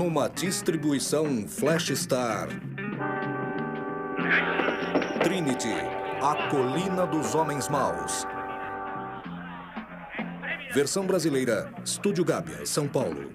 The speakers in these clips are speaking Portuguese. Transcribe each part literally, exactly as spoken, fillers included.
numa distribuição Flash Star. Trinity, a colina dos homens maus. Versão brasileira, Estúdio Gábia, São Paulo.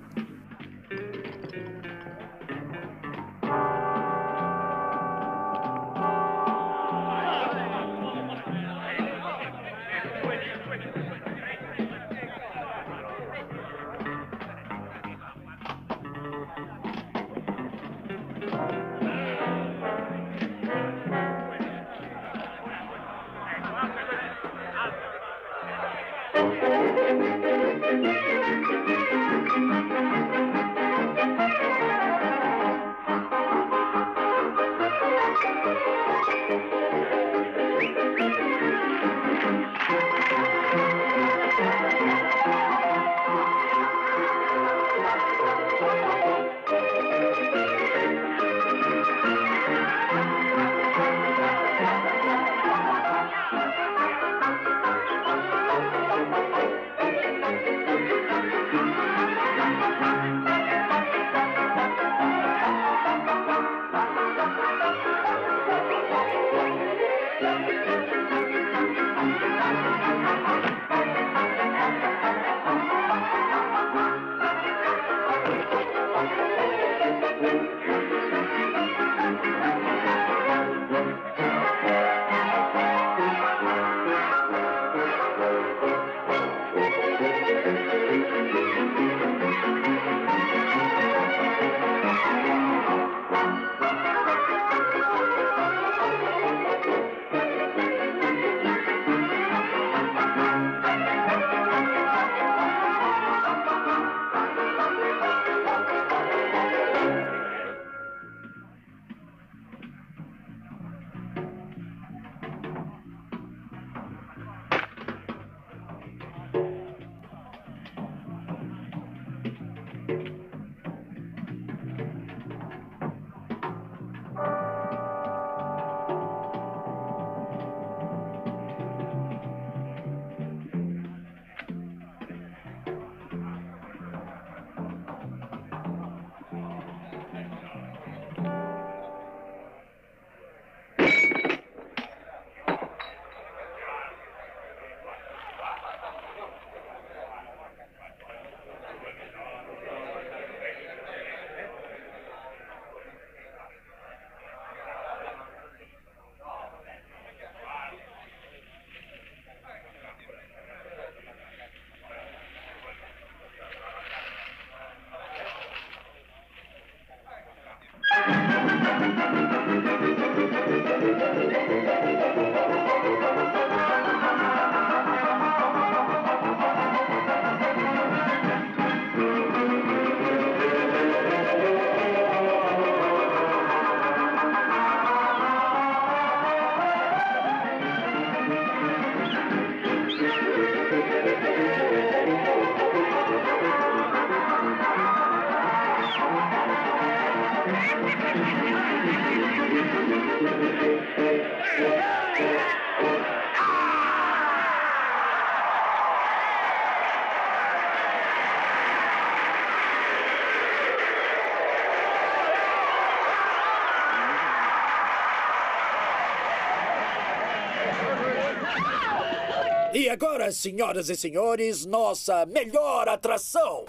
E agora, senhoras e senhores, nossa melhor atração: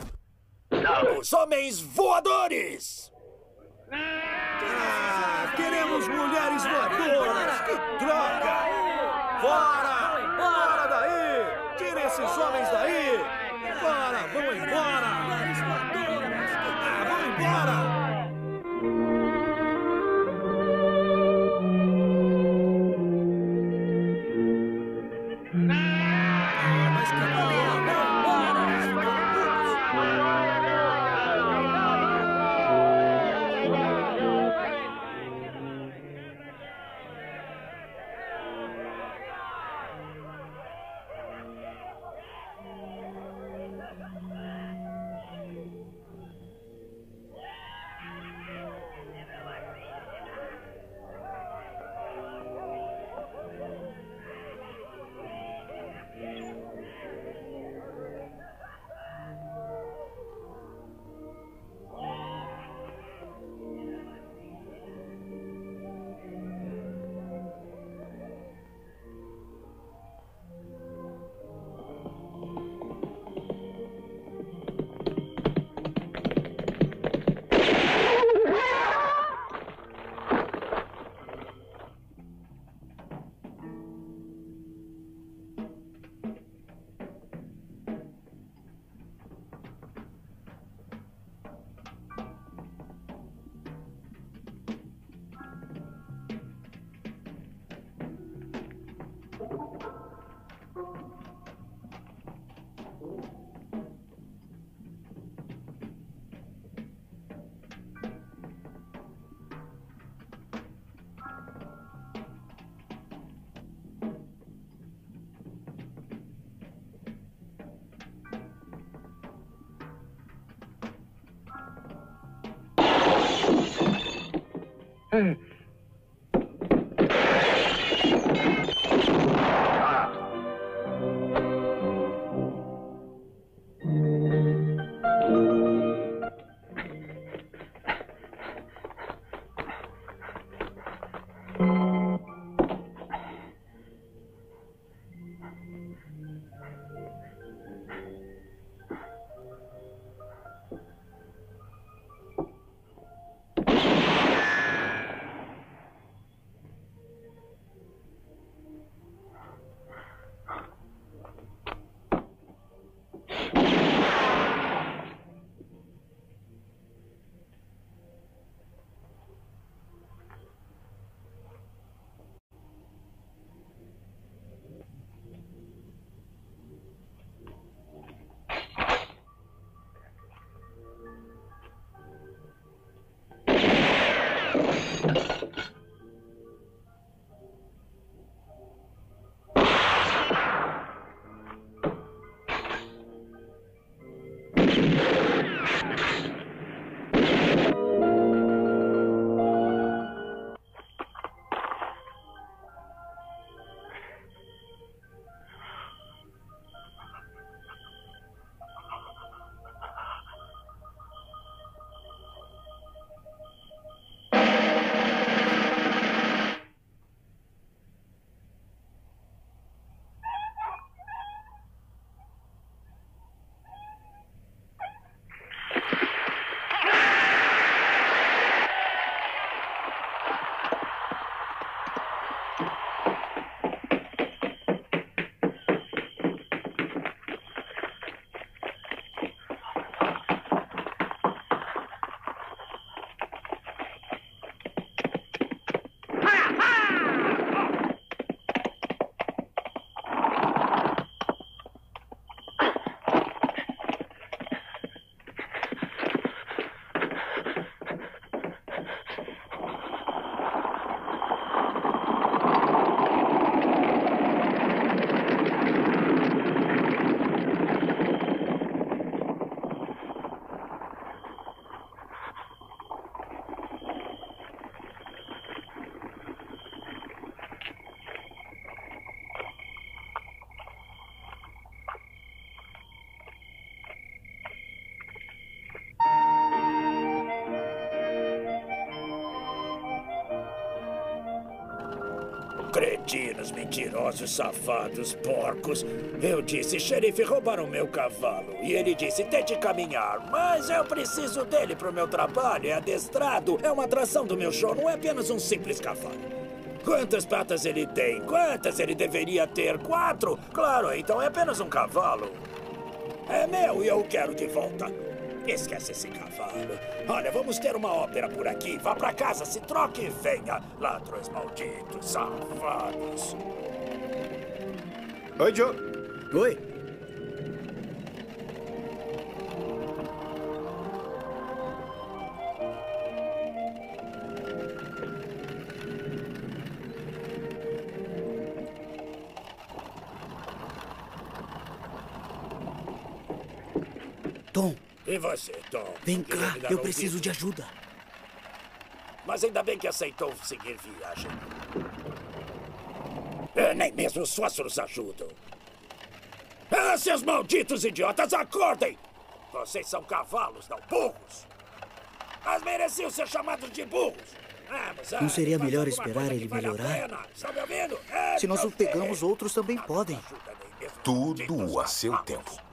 os Homens Voadores! Ah, queremos mulheres voadoras! Que droga! Fora! Fora daí! Tire esses homens daí! Fora! Vamos embora! Ah, vamos embora! Cretinos, mentirosos, safados, porcos. Eu disse, xerife, roubaram meu cavalo. E ele disse, tente caminhar. Mas eu preciso dele pro meu trabalho. É adestrado. É uma atração do meu show. Não é apenas um simples cavalo. Quantas patas ele tem? Quantas ele deveria ter? Quatro? Claro, então é apenas um cavalo. É meu e eu o quero de volta. Esquece esse cavalo. Olha, vamos ter uma ópera por aqui. Vá pra casa, se troque e venha. Ladrões malditos, safados. Oi, Joe. Oi. Tom. E você, Tom? Vem cá, eu preciso de ajuda. Mas ainda bem que aceitou seguir viagem. É, nem mesmo os fósforos ajudam. Ah, seus malditos idiotas, acordem! Vocês são cavalos, não burros. Mas mereciam ser chamados de burros. Vamos, ah, Não seria faz melhor alguma esperar coisa ele que vale a melhorar? pena. Está me ouvindo? É, Se nós o meu pegamos, Deus. outros também Não podem. ajuda nem mesmo os Tudo malditos a seu cavalos. tempo.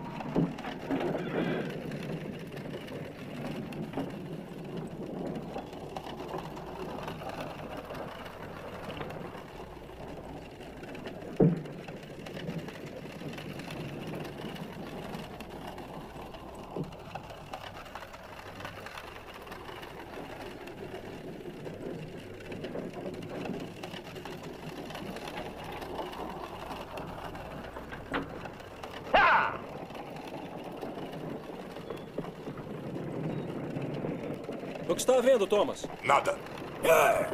O que está havendo, Thomas? Nada. É.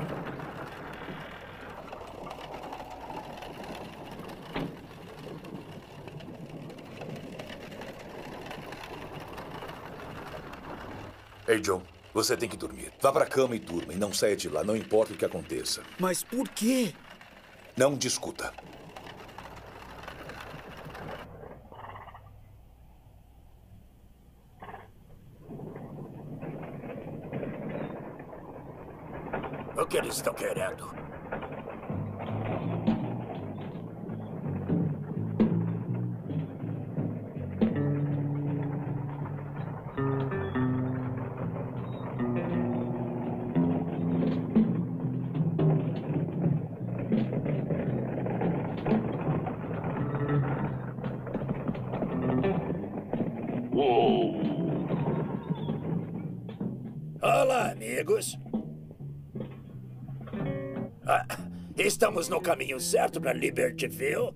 Ei, Joe. Você tem que dormir. Vá pra cama e durma. E não saia de lá, não importa o que aconteça. Mas por quê? Não discuta. O que eles estão querendo? Olá, amigos. Ah, estamos no caminho certo para Libertyville?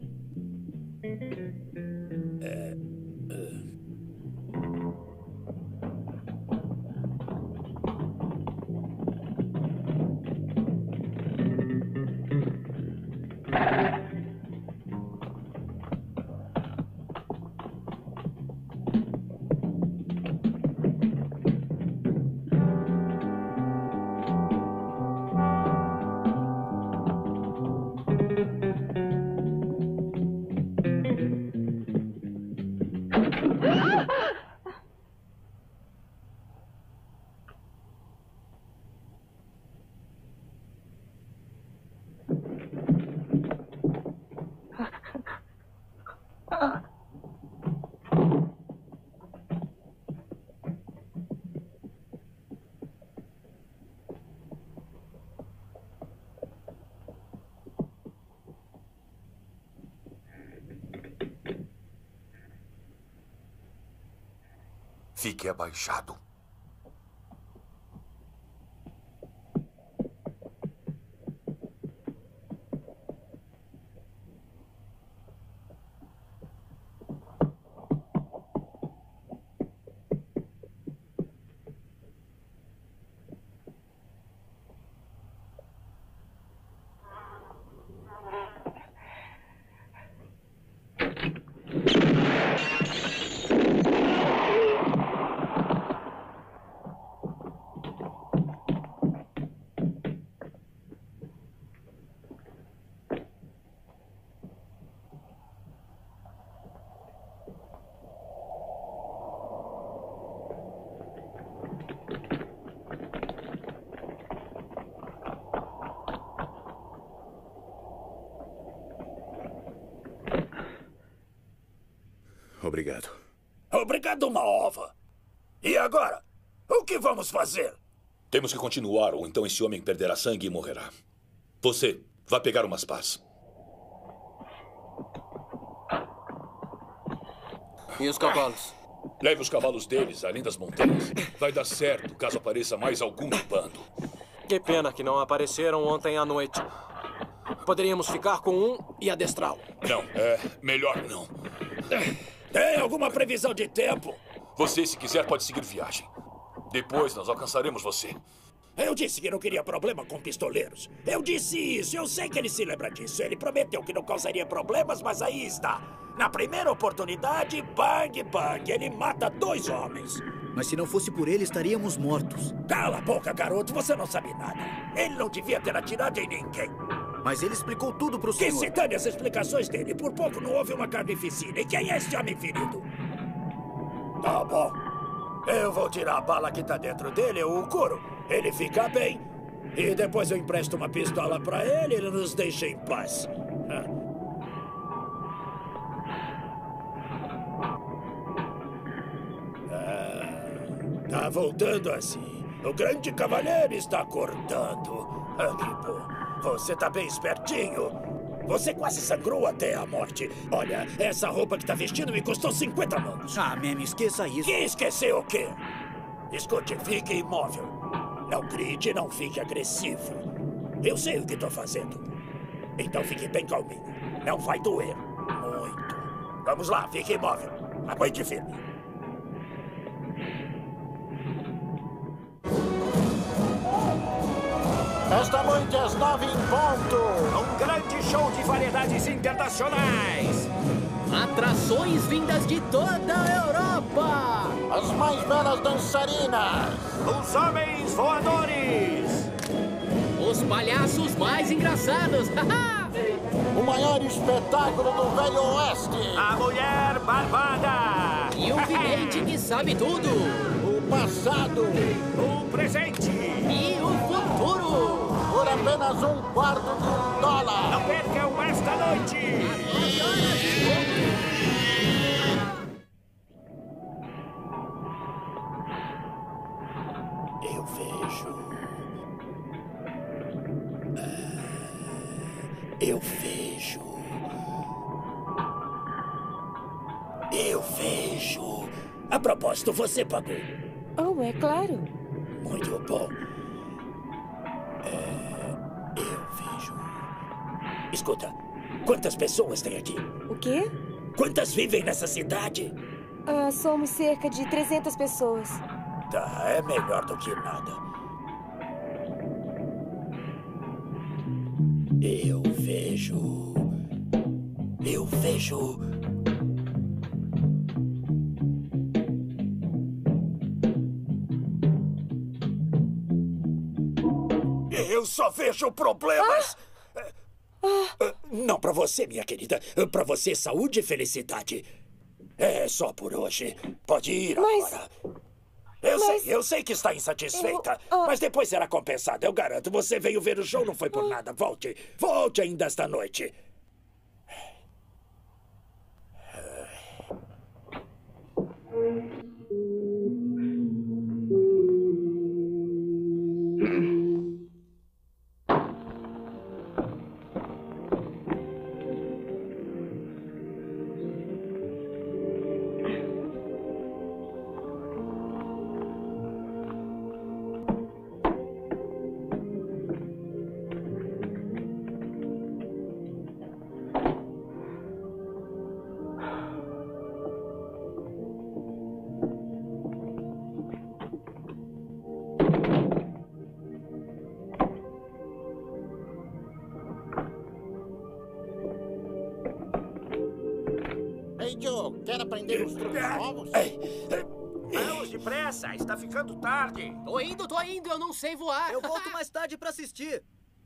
É, uh... Fique abaixado. Obrigado. Obrigado, uma ova. E agora? O que vamos fazer? Temos que continuar, ou então esse homem perderá sangue e morrerá. Você, vá pegar umas pás. E os cavalos? Leve os cavalos deles além das montanhas. Vai dar certo caso apareça mais algum no bando. Que pena que não apareceram ontem à noite. Poderíamos ficar com um e adestrá-lo. Não, é melhor não. Tem alguma previsão de tempo? Você, se quiser, pode seguir viagem. Depois nós alcançaremos você. Eu disse que não queria problema com pistoleiros. Eu disse isso, eu sei que ele se lembra disso. Ele prometeu que não causaria problemas, mas aí está. Na primeira oportunidade, bang, bang, ele mata dois homens. Mas se não fosse por ele, estaríamos mortos. Cala a boca, garoto, você não sabe nada. Ele não devia ter atirado em ninguém. Mas ele explicou tudo pro Que senhor. se dane as explicações dele. Por pouco não houve uma carnificina. E quem é esse homem ferido? Tá bom. Eu vou tirar a bala que tá dentro dele, eu o curo. Ele fica bem. E depois eu empresto uma pistola pra ele e ele nos deixa em paz. Ah, tá voltando assim. O grande cavaleiro está acordando. Ah, que bom. Você tá bem espertinho. Você quase sangrou até a morte. Olha, essa roupa que tá vestindo me custou cinquenta mangos. Ah, Meme, esqueça isso. Que esqueceu o quê? Escute, fique imóvel. Não grite, não fique agressivo. Eu sei o que tô fazendo. Então fique bem calminho. Não vai doer. Muito. Vamos lá, fique imóvel. Aguente firme. Esta noite às nove em ponto, um grande show de variedades internacionais. Atrações vindas de toda a Europa. As mais belas dançarinas. Os homens voadores. Os palhaços mais engraçados. O maior espetáculo do Velho Oeste. A mulher barbada. E o vidente que sabe tudo. O passado. O presente. E o futuro. Por apenas um quarto de um dólar. Não percam esta noite. Eu vejo. Eu vejo. Eu vejo. A propósito, você pagou. Oh, é claro. Muito bom. É, eu vejo. Escuta, quantas pessoas tem aqui? O quê? Quantas vivem nessa cidade? Ah, somos cerca de trezentas pessoas. Tá, é melhor do que nada. Eu vejo. Eu vejo. Eu só vejo problemas. Ah. Não pra você, minha querida. Pra você, saúde e felicidade. É só por hoje. Pode ir Mas... agora. Eu Mas... sei, eu sei que está insatisfeita. Eu... Oh. Mas depois será compensada, eu garanto. Você veio ver o show, não foi por nada. Volte. Volte ainda esta noite. Ei, Joe, quer aprender os truques novos? Vamos depressa, está ficando tarde. Tô indo, tô indo, eu não sei voar. Eu volto mais tarde pra assistir.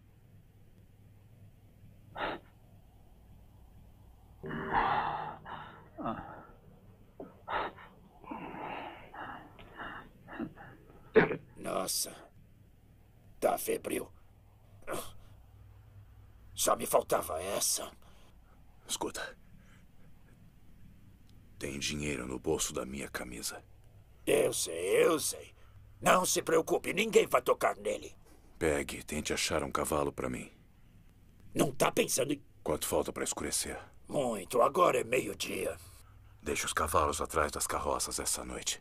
Nossa, tá febril. Só me faltava essa. Escuta. Tem dinheiro no bolso da minha camisa. Eu sei, eu sei. Não se preocupe, ninguém vai tocar nele. Pegue, tente achar um cavalo pra mim. Não tá pensando em... Quanto falta pra escurecer? Muito, agora é meio-dia. Deixe os cavalos atrás das carroças essa noite.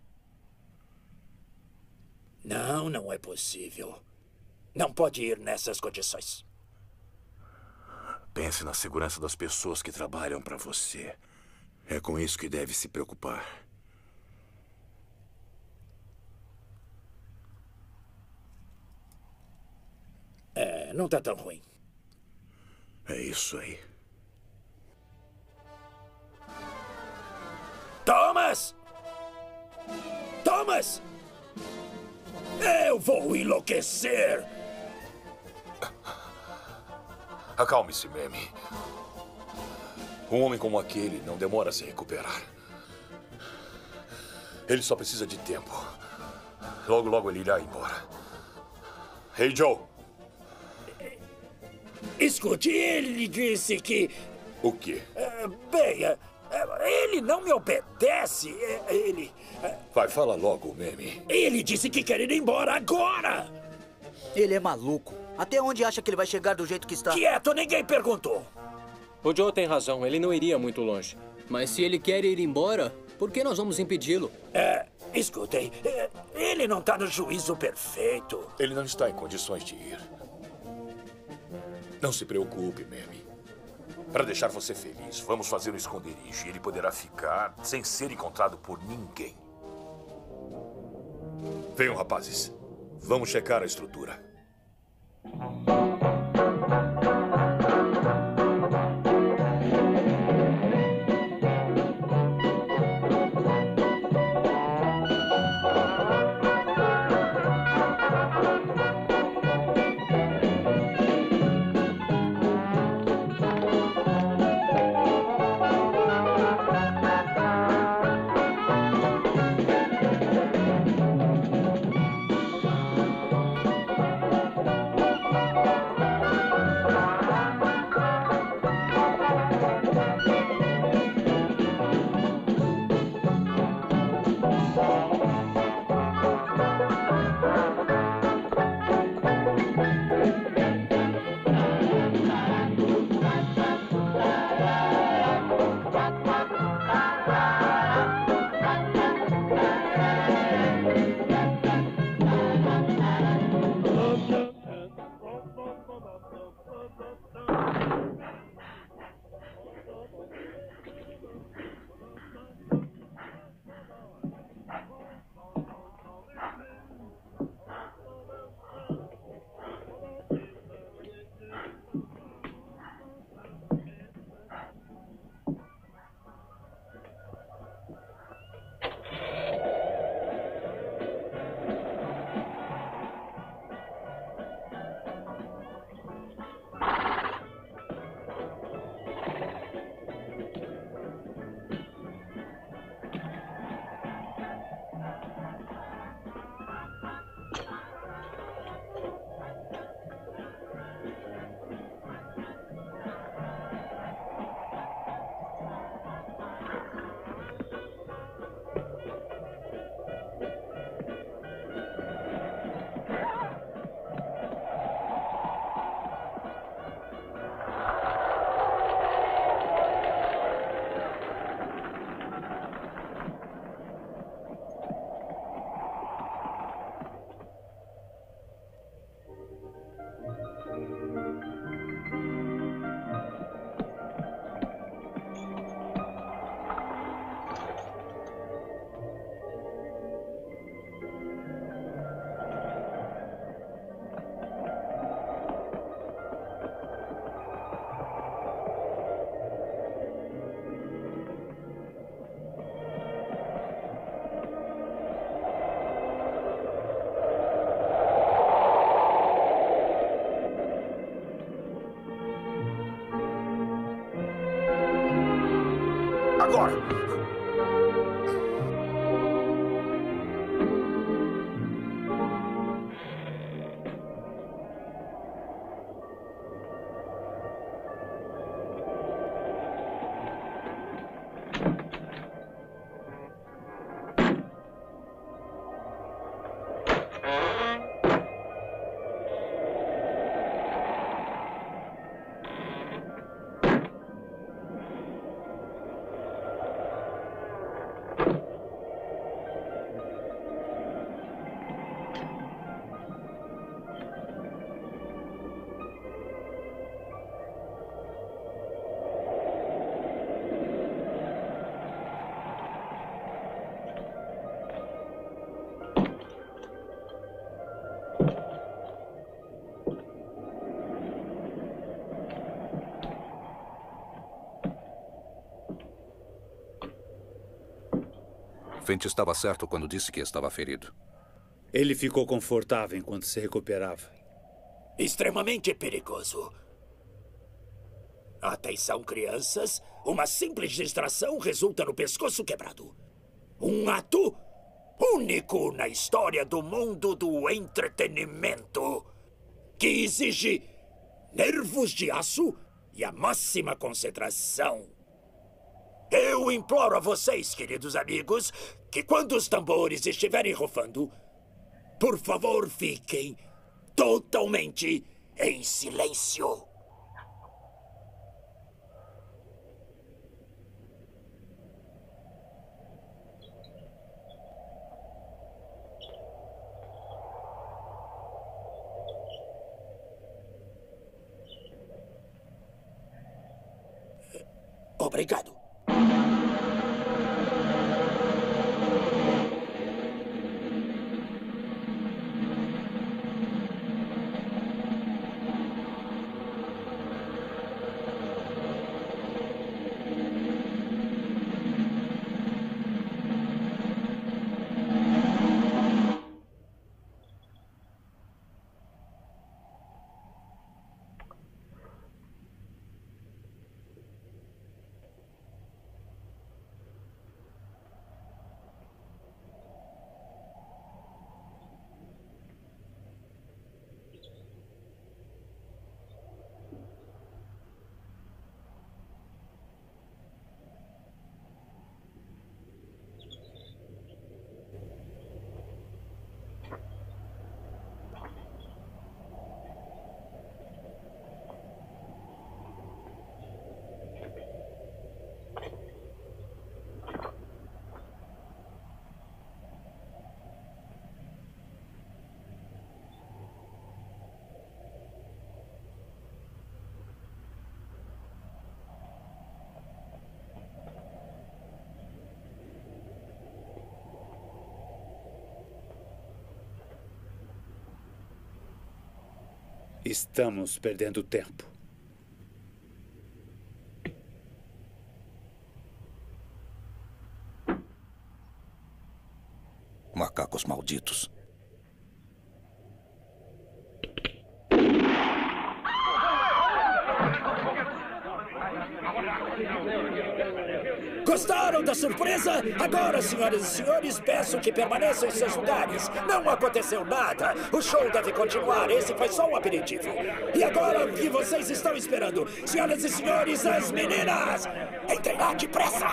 Não, não é possível. Não pode ir nessas condições. Pense na segurança das pessoas que trabalham pra você. É com isso que deve se preocupar. É, não tá tão ruim. É isso aí. Thomas! Thomas! Eu vou enlouquecer! Acalme-se, Mamie. Um homem como aquele não demora a se recuperar. Ele só precisa de tempo. Logo, logo ele irá embora. Hey, Joe! Escute, ele disse que... O quê? É, bem, é, é, ele não me obedece. É, ele... É, Vai, fala logo, Mamie. ele disse que quer ir embora agora! Ele é maluco. Até onde acha que ele vai chegar do jeito que está? Quieto, ninguém perguntou. O Joe tem razão, ele não iria muito longe. Mas se ele quer ir embora, por que nós vamos impedi-lo? É, escutem, é, ele não tá no juízo perfeito. Ele não está em condições de ir. Não se preocupe, Mamie. Para deixar você feliz, vamos fazer um esconderijo e ele poderá ficar sem ser encontrado por ninguém. Venham, rapazes. Vamos checar a estrutura. Agora! Fenty estava certo quando disse que estava ferido. Ele ficou confortável enquanto se recuperava. Extremamente perigoso. Atenção, crianças. Uma simples distração resulta no pescoço quebrado. Um ato único na história do mundo do entretenimento, que exige nervos de aço e a máxima concentração. Eu imploro a vocês, queridos amigos, que quando os tambores estiverem rufando, por favor, fiquem totalmente em silêncio. Obrigado. Estamos perdendo tempo. Macacos malditos. Gostaram da surpresa? Agora, senhoras e senhores, peço que permaneçam em seus lugares. Não aconteceu nada. O show deve continuar. Esse foi só um aperitivo. E agora, o que vocês estão esperando? Senhoras e senhores, as meninas! Entrem lá depressa!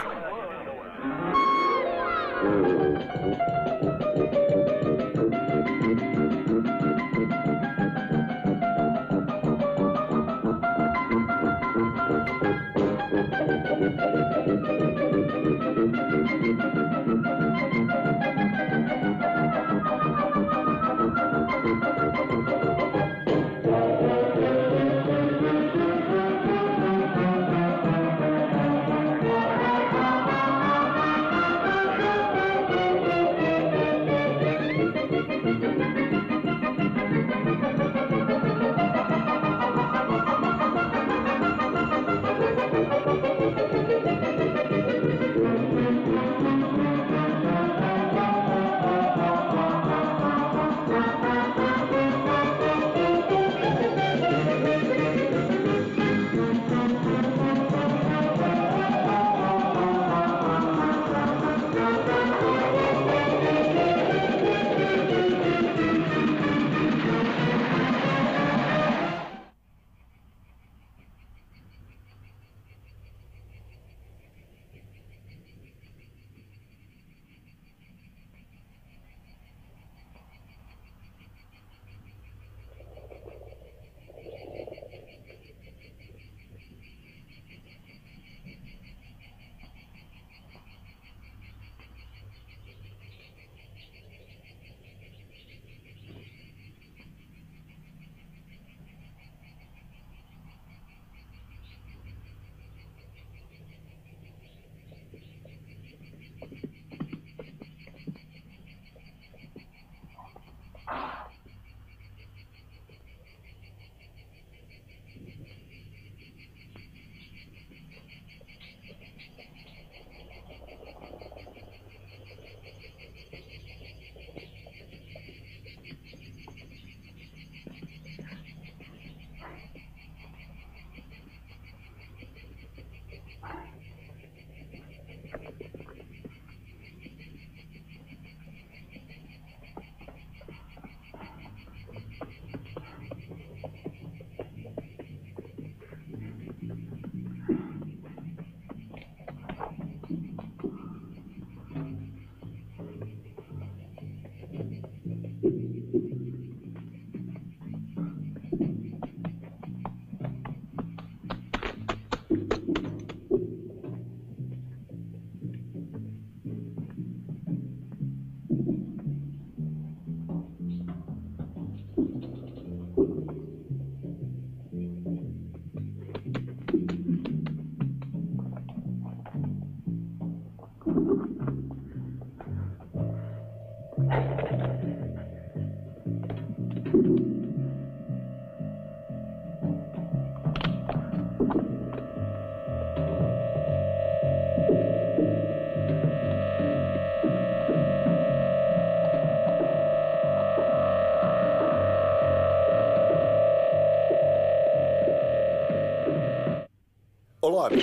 Ô, Lobby.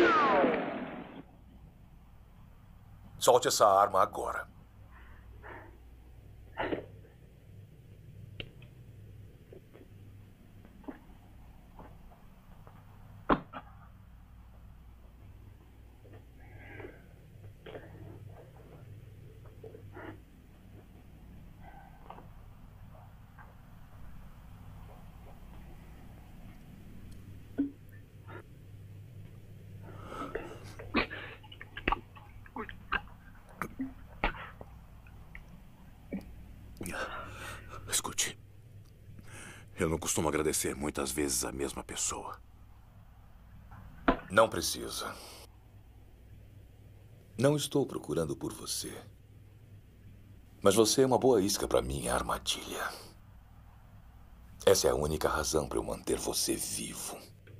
Solte essa arma agora. Escute. Eu não costumo agradecer muitas vezes a mesma pessoa. Não precisa. Não estou procurando por você. Mas você é uma boa isca para minha armadilha. Essa é a única razão para eu manter você vivo.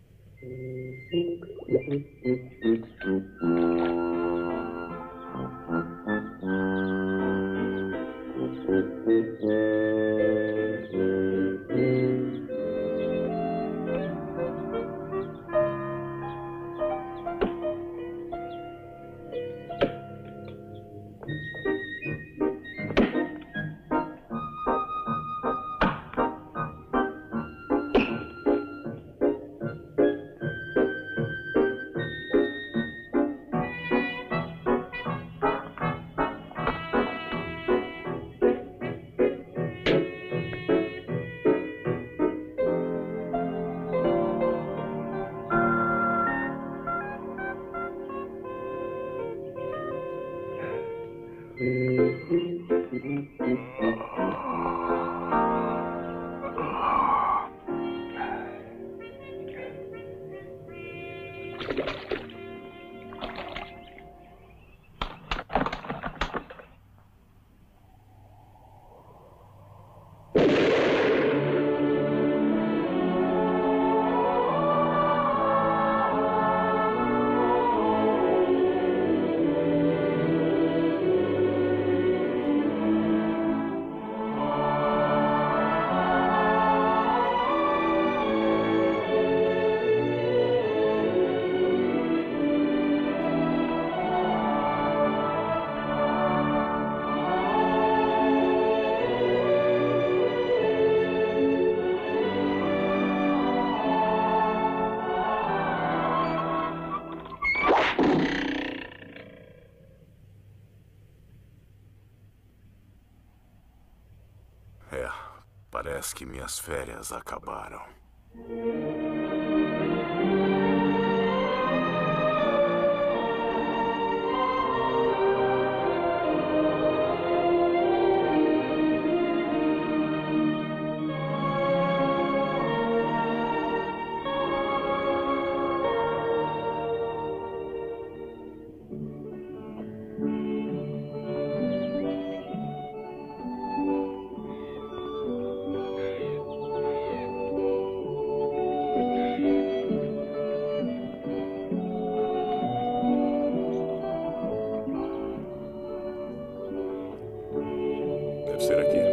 É, parece que minhas férias acabaram. Deve ser aqui.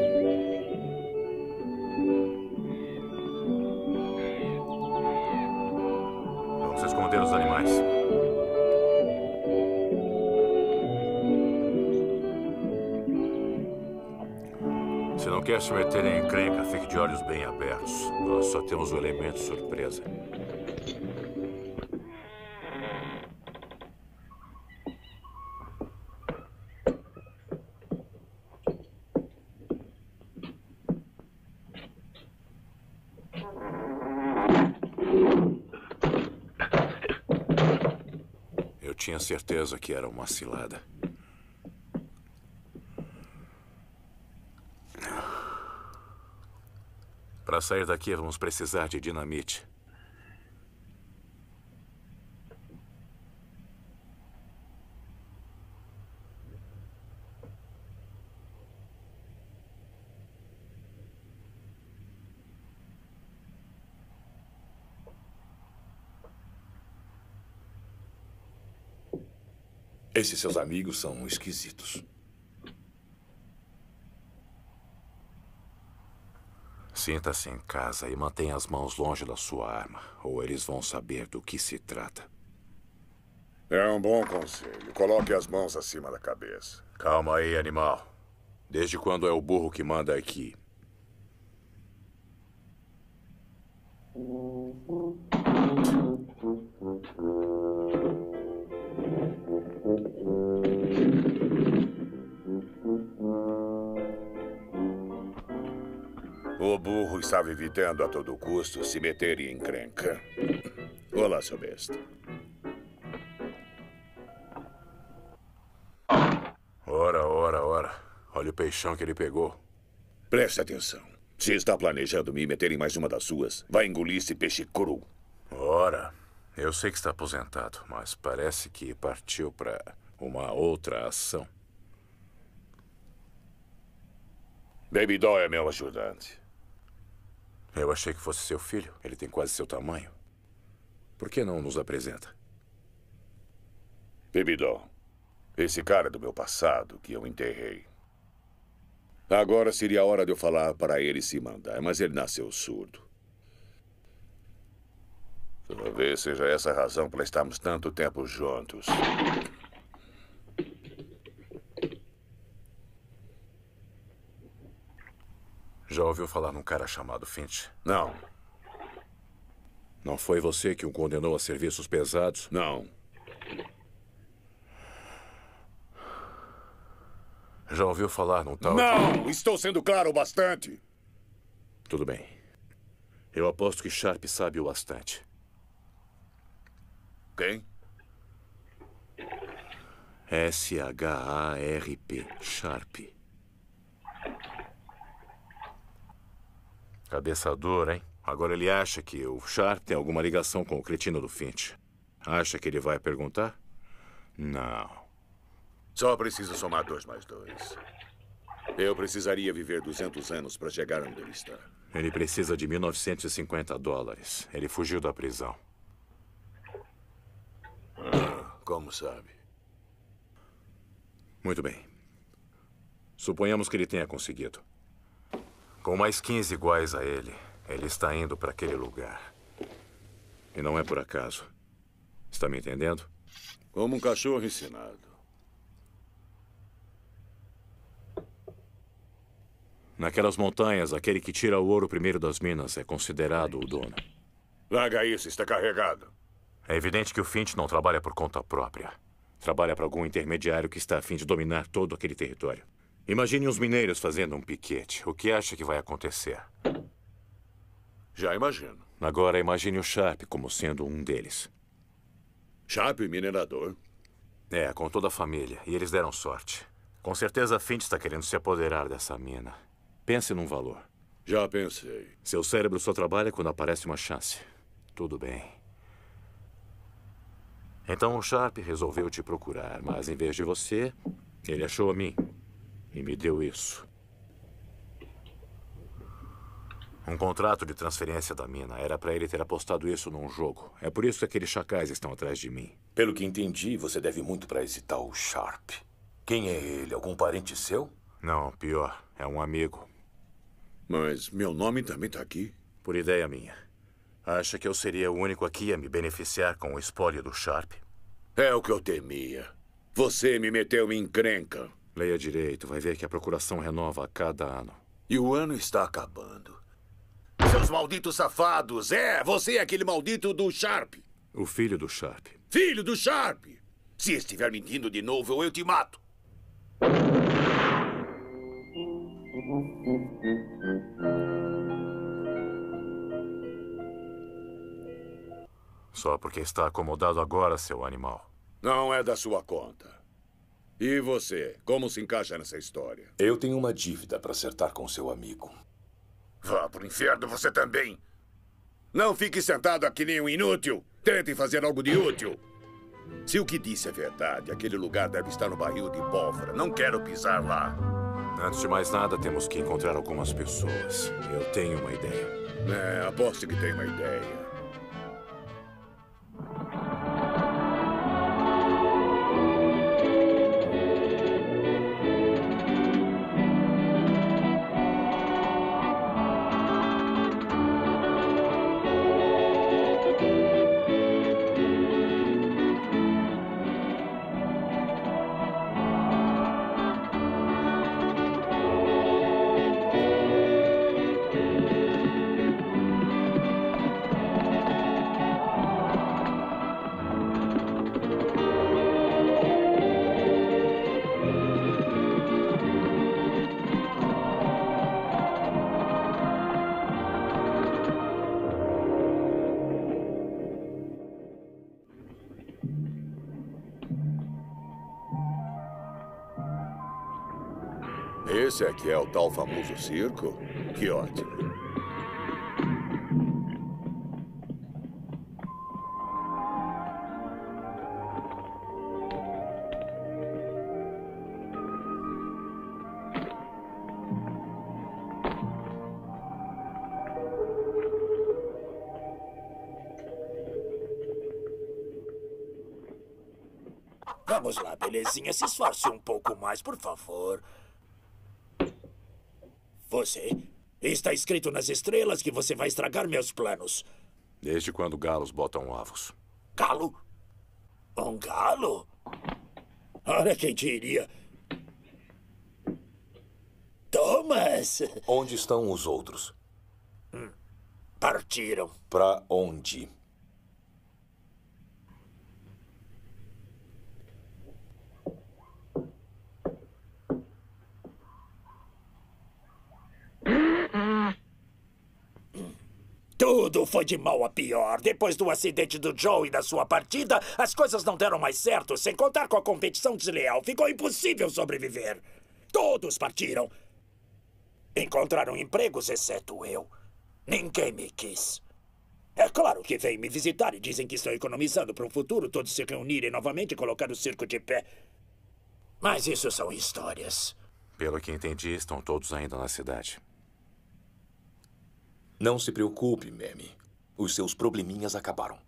Vamos esconder os animais. Se não quer se meter em encrenca, fique de olhos bem abertos. Nós só temos o elemento surpresa. Eu tinha certeza que era uma cilada. Para sair daqui, vamos precisar de dinamite. Esses seus amigos são esquisitos. Sinta-se em casa e mantenha as mãos longe da sua arma, ou eles vão saber do que se trata. É um bom conselho. Coloque as mãos acima da cabeça. Calma aí, animal. Desde quando é o burro que manda aqui? O burro estava evitando a todo custo se meter em encrenca. Olá, seu besta. Ora, ora, ora. Olha o peixão que ele pegou. Preste atenção. Se está planejando me meter em mais uma das suas, vai engolir esse peixe cru. Ora, eu sei que está aposentado, mas parece que partiu para uma outra ação. Baby Doll é meu ajudante. Eu achei que fosse seu filho. Ele tem quase seu tamanho. Por que não nos apresenta? Baby Doll, esse cara é do meu passado que eu enterrei. Agora seria a hora de eu falar para ele se mandar, mas ele nasceu surdo. Talvez seja essa a razão para estarmos tanto tempo juntos. Já ouviu falar num cara chamado Finch? Não. Não foi você que o condenou a serviços pesados? Não. Já ouviu falar num tal... Não! Estou sendo claro o bastante. Tudo bem. Eu aposto que Sharp sabe o bastante. Quem? S H A R P. Sharp. Cabeça dura, hein? Agora ele acha que o Sharp tem alguma ligação com o cretino do Finch. Acha que ele vai perguntar? Não. Só preciso somar dois mais dois. Eu precisaria viver duzentos anos para chegar onde ele está. Ele precisa de mil novecentos e cinquenta dólares. Ele fugiu da prisão. Ah, como sabe? Muito bem. Suponhamos que ele tenha conseguido. Com mais quinze iguais a ele, ele está indo para aquele lugar. E não é por acaso. Está me entendendo? Como um cachorro ensinado. Naquelas montanhas, aquele que tira o ouro primeiro das minas é considerado o dono. Larga isso, está carregado. É evidente que o Finch não trabalha por conta própria. Trabalha para algum intermediário que está a fim de dominar todo aquele território. Imagine os mineiros fazendo um piquete. O que acha que vai acontecer? Já imagino. Agora imagine o Sharp como sendo um deles. Sharp, minerador? É, com toda a família. E eles deram sorte. Com certeza a Finch está querendo se apoderar dessa mina. Pense num valor. Já pensei. Seu cérebro só trabalha quando aparece uma chance. Tudo bem. Então o Sharp resolveu te procurar, mas em vez de você, ele achou a mim. E me deu isso. Um contrato de transferência da mina. Era para ele ter apostado isso num jogo. É por isso que aqueles chacais estão atrás de mim. Pelo que entendi, você deve muito para esse tal Sharp. Quem é ele? Algum parente seu? Não, pior. É um amigo. Mas meu nome também está aqui. Por ideia minha. Acha que eu seria o único aqui a me beneficiar com o espólio do Sharp? É o que eu temia. Você me meteu em encrenca. Leia direito. Vai ver que a procuração renova a cada ano. E o ano está acabando. Seus malditos safados! É, você é aquele maldito do Sharp. O filho do Sharp. Filho do Sharp! Se estiver mentindo de novo, eu te mato. Só porque está acomodado agora, seu animal. Não é da sua conta. E você, como se encaixa nessa história? Eu tenho uma dívida para acertar com seu amigo. Vá pro inferno você também. Não fique sentado aqui nem um inútil. Tente fazer algo de útil. Se o que disse é verdade, aquele lugar deve estar no barril de pólvora. Não quero pisar lá. Antes de mais nada, temos que encontrar algumas pessoas. Eu tenho uma ideia. É, aposto que tem uma ideia. Esse aqui é o tal famoso circo? Que ótimo. Vamos lá, belezinha. Se esforce um pouco mais, por favor. Você. Está escrito nas estrelas que você vai estragar meus planos. Desde quando galos botam ovos? Galo? Um galo? Ora, quem diria? Thomas! Onde estão os outros? Hum, partiram. Pra onde? Tudo foi de mal a pior. Depois do acidente do Joe e da sua partida, as coisas não deram mais certo. Sem contar com a competição desleal, ficou impossível sobreviver. Todos partiram. Encontraram empregos, exceto eu. Ninguém me quis. É claro que vêm me visitar e dizem que estão economizando para o futuro todos se reunirem novamente e colocar o circo de pé. Mas isso são histórias. Pelo que entendi, estão todos ainda na cidade. Não se preocupe, Meme. Os seus probleminhas acabaram.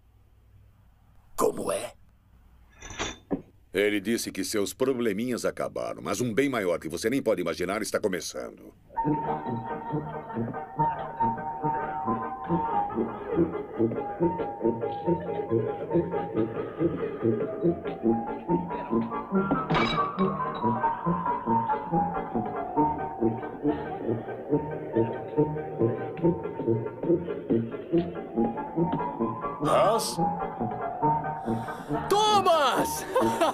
Como é? Ele disse que seus probleminhas acabaram, mas um bem maior que você nem pode imaginar está começando. Mas... Thomas!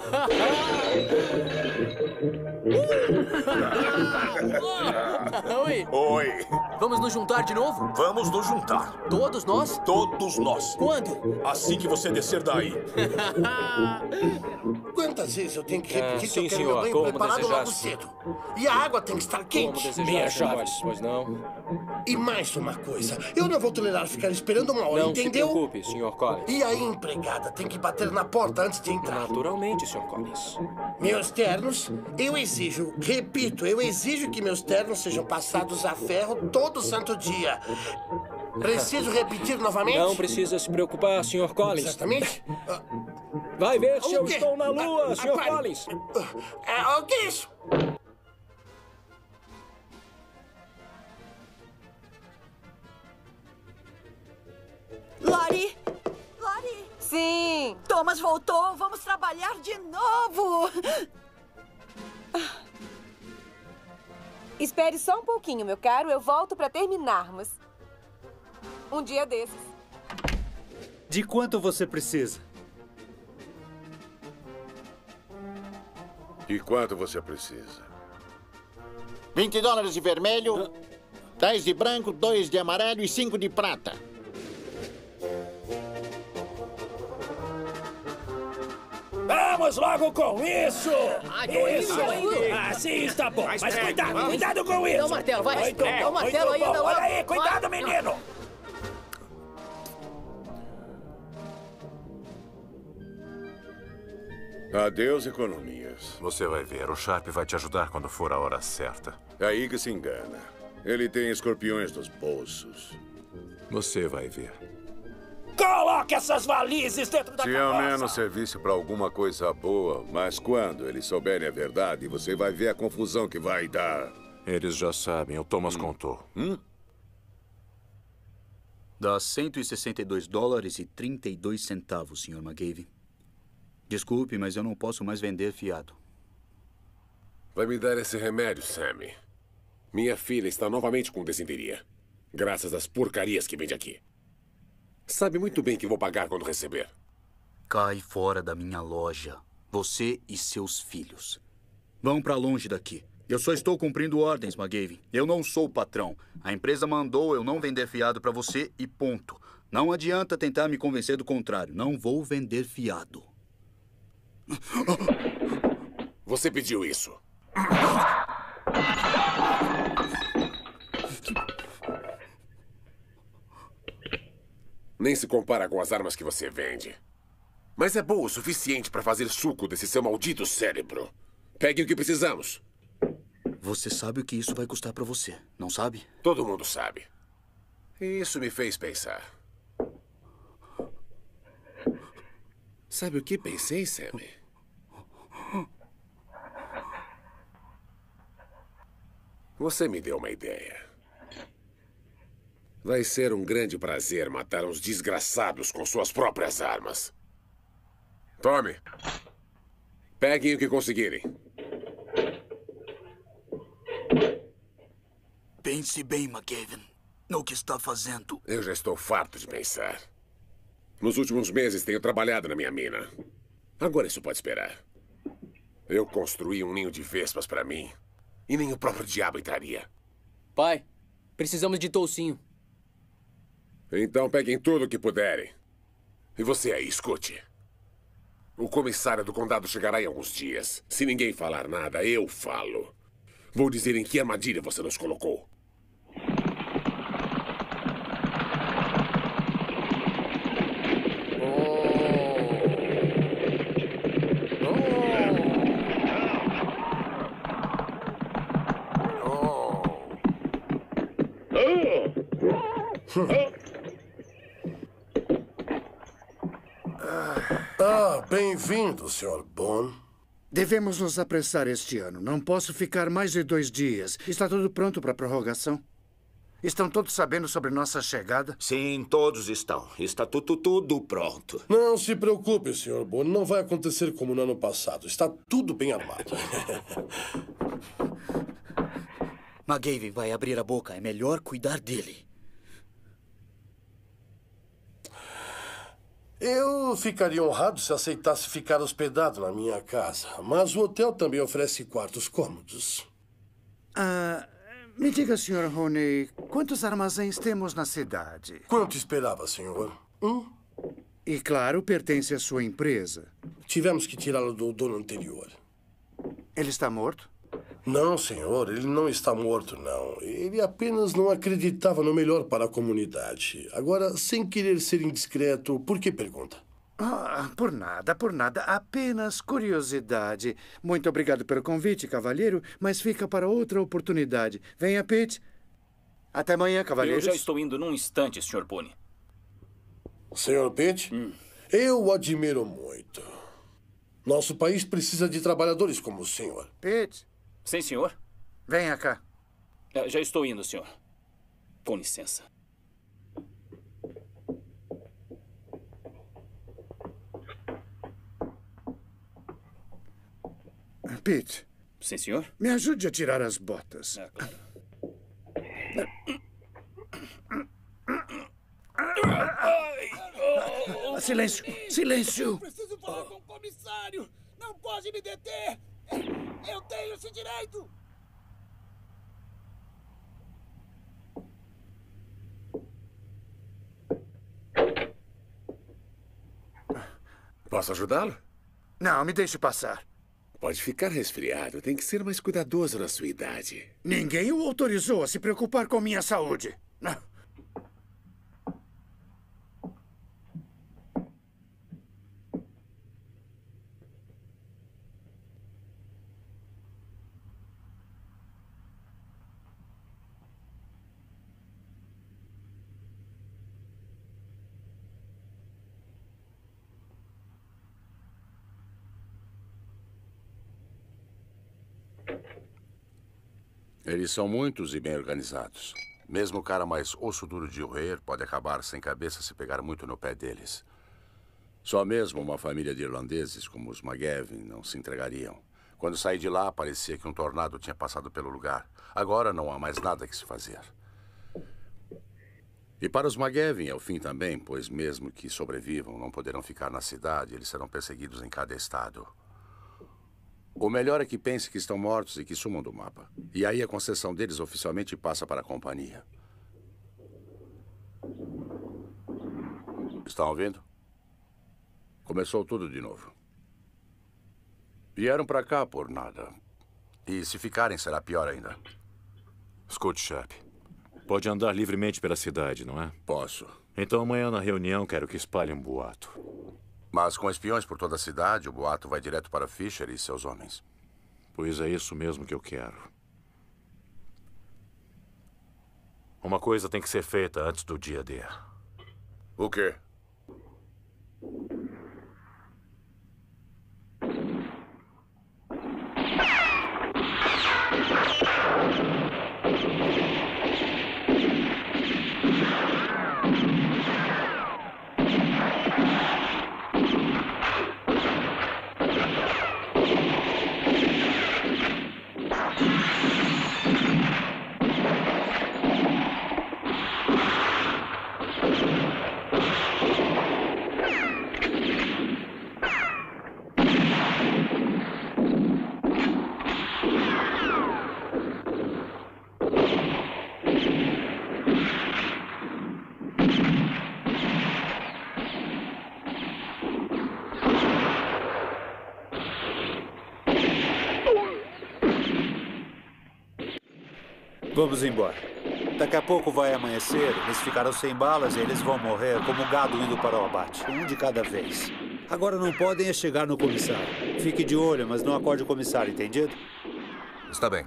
Oi. Oi. Vamos nos juntar de novo? Vamos nos juntar. Todos nós? Todos nós. Quando? Assim que você descer daí. Quantas vezes eu tenho que repetir Ah, que eu sim, quero senhor. meu banho Como preparado logo desejasse. cedo? E a água tem que estar Como quente. desejar, Minhas senhores, chaves. pois não? E mais uma coisa, eu não vou tolerar ficar esperando uma hora, Não se entendeu? preocupe, senhor Collins. E a empregada tem que bater na porta antes de entrar. Naturalmente, senhor Collins. Meus ternos, eu exijo, repito, eu exijo que meus ternos sejam passados a ferro todo santo dia. Preciso repetir novamente? Não precisa se preocupar, senhor Collins. Exatamente. Vai ver se O eu quê? estou na lua, Ah, senhor pare. Collins. É, o que é isso? Lori? Lori? Sim. Thomas voltou. Vamos trabalhar de novo. Espere só um pouquinho, meu caro. Eu volto para terminarmos. Um dia desses. De quanto você precisa? E quanto você precisa? vinte dólares de vermelho, dez de branco, dois de amarelo e cinco de prata. Vamos logo com isso! Ai, tô indo, Isso! tô indo. Assim está bom. Mas perto, cuidado, vamos. cuidado com isso! Dá o martelo, vai. Muito Dá o bom, martelo muito ainda bom. logo. Olha aí, cuidado, Vai. menino! Adeus, economias. Você vai ver. O Sharp vai te ajudar quando for a hora certa. É aí que se engana. Ele tem escorpiões nos bolsos. Você vai ver. Coloque essas valizes dentro da Se ao carroça! menos servisse para alguma coisa boa, mas quando eles souberem a verdade, você vai ver a confusão que vai dar. Eles já sabem. O Thomas contou. Hum? Dá cento e sessenta e dois dólares e trinta e dois centavos, senhor McGavin. Desculpe, mas eu não posso mais vender fiado. Vai me dar esse remédio, Sammy. Minha filha está novamente com desinteria. Graças às porcarias que vende aqui. Sabe muito bem que vou pagar quando receber. Cai fora da minha loja. Você e seus filhos. Vão pra longe daqui. Eu só estou cumprindo ordens, McGavin. Eu não sou o patrão. A empresa mandou eu não vender fiado pra você e ponto. Não adianta tentar me convencer do contrário. Não vou vender fiado. Você pediu isso. Nem se compara com as armas que você vende. Mas é boa o suficiente para fazer suco desse seu maldito cérebro. Pegue o que precisamos. Você sabe o que isso vai custar para você, não sabe? Todo mundo sabe. E isso me fez pensar. Sabe o que pensei, Sammy? Você me deu uma ideia. Vai ser um grande prazer matar uns desgraçados com suas próprias armas. Tome. Peguem o que conseguirem. Pense bem, McGavin, no que está fazendo. Eu já estou farto de pensar. Nos últimos meses tenho trabalhado na minha mina. Agora isso pode esperar. Eu construí um ninho de vespas para mim. E nem o próprio diabo entraria. Pai, precisamos de toucinho. Então peguem tudo o que puderem. E você aí, escute. O comissário do condado chegará em alguns dias. Se ninguém falar nada, eu falo. Vou dizer em que armadilha você nos colocou. Ah, bem-vindo, senhor Bond. Devemos nos apressar este ano. Não posso ficar mais de dois dias. Está tudo pronto para a prorrogação? Estão todos sabendo sobre nossa chegada? Sim, todos estão. Está tudo, tudo pronto. Não se preocupe, senhor Bond. Não vai acontecer como no ano passado. Está tudo bem armado. McGavin vai abrir a boca. É melhor cuidar dele. Eu ficaria honrado se aceitasse ficar hospedado na minha casa. Mas o hotel também oferece quartos cômodos. Ah, me diga, senhor Roney, quantos armazéns temos na cidade? Quanto esperava, senhor? Um? E, claro, pertence à sua empresa. Tivemos que tirá-lo do dono anterior. Ele está morto? Não, senhor. Ele não está morto, não. Ele apenas não acreditava no melhor para a comunidade. Agora, sem querer ser indiscreto, por que pergunta? Ah, por nada, por nada. Apenas curiosidade. Muito obrigado pelo convite, cavalheiro, mas fica para outra oportunidade. Venha, Pete. Até amanhã, cavalheiros. Eu já estou indo num instante, senhor Pony. senhor Pete, hum. eu o admiro muito. Nosso país precisa de trabalhadores como o senhor. Pete. Sim, senhor. Venha cá. É, já estou indo, senhor. Com licença. Pete. Sim, senhor. Me ajude a tirar as botas. É, claro. Silêncio! Silêncio! Eu preciso falar com o comissário! Não pode me deter! Eu tenho esse direito! Posso ajudá-lo? Não, me deixe passar. Pode ficar resfriado. Tem que ser mais cuidadoso na sua idade. Ninguém o autorizou a se preocupar com minha saúde. Eles são muitos e bem organizados. Mesmo o cara mais osso duro de roer pode acabar sem cabeça se pegar muito no pé deles. Só mesmo uma família de irlandeses como os McGavin não se entregariam. Quando saí de lá, parecia que um tornado tinha passado pelo lugar. Agora não há mais nada que se fazer. E para os McGavin é o fim também, pois mesmo que sobrevivam, não poderão ficar na cidade. Eles serão perseguidos em cada estado. O melhor é que pense que estão mortos e que sumam do mapa. E aí a concessão deles oficialmente passa para a companhia. Estão ouvindo? Começou tudo de novo. Vieram para cá por nada. E se ficarem, será pior ainda. Escute, Sharp. Pode andar livremente pela cidade, não é? Posso. Então amanhã na reunião quero que espalhe um boato. Mas com espiões por toda a cidade, o boato vai direto para Fisher e seus homens. Pois é isso mesmo que eu quero. Uma coisa tem que ser feita antes do dia D. O quê? Vamos embora. Daqui a pouco vai amanhecer, eles ficarão sem balas e eles vão morrer como gado indo para o abate. Um de cada vez. Agora não podem é chegar no comissário. Fique de olho, mas não acorde o comissário, entendido? Está bem.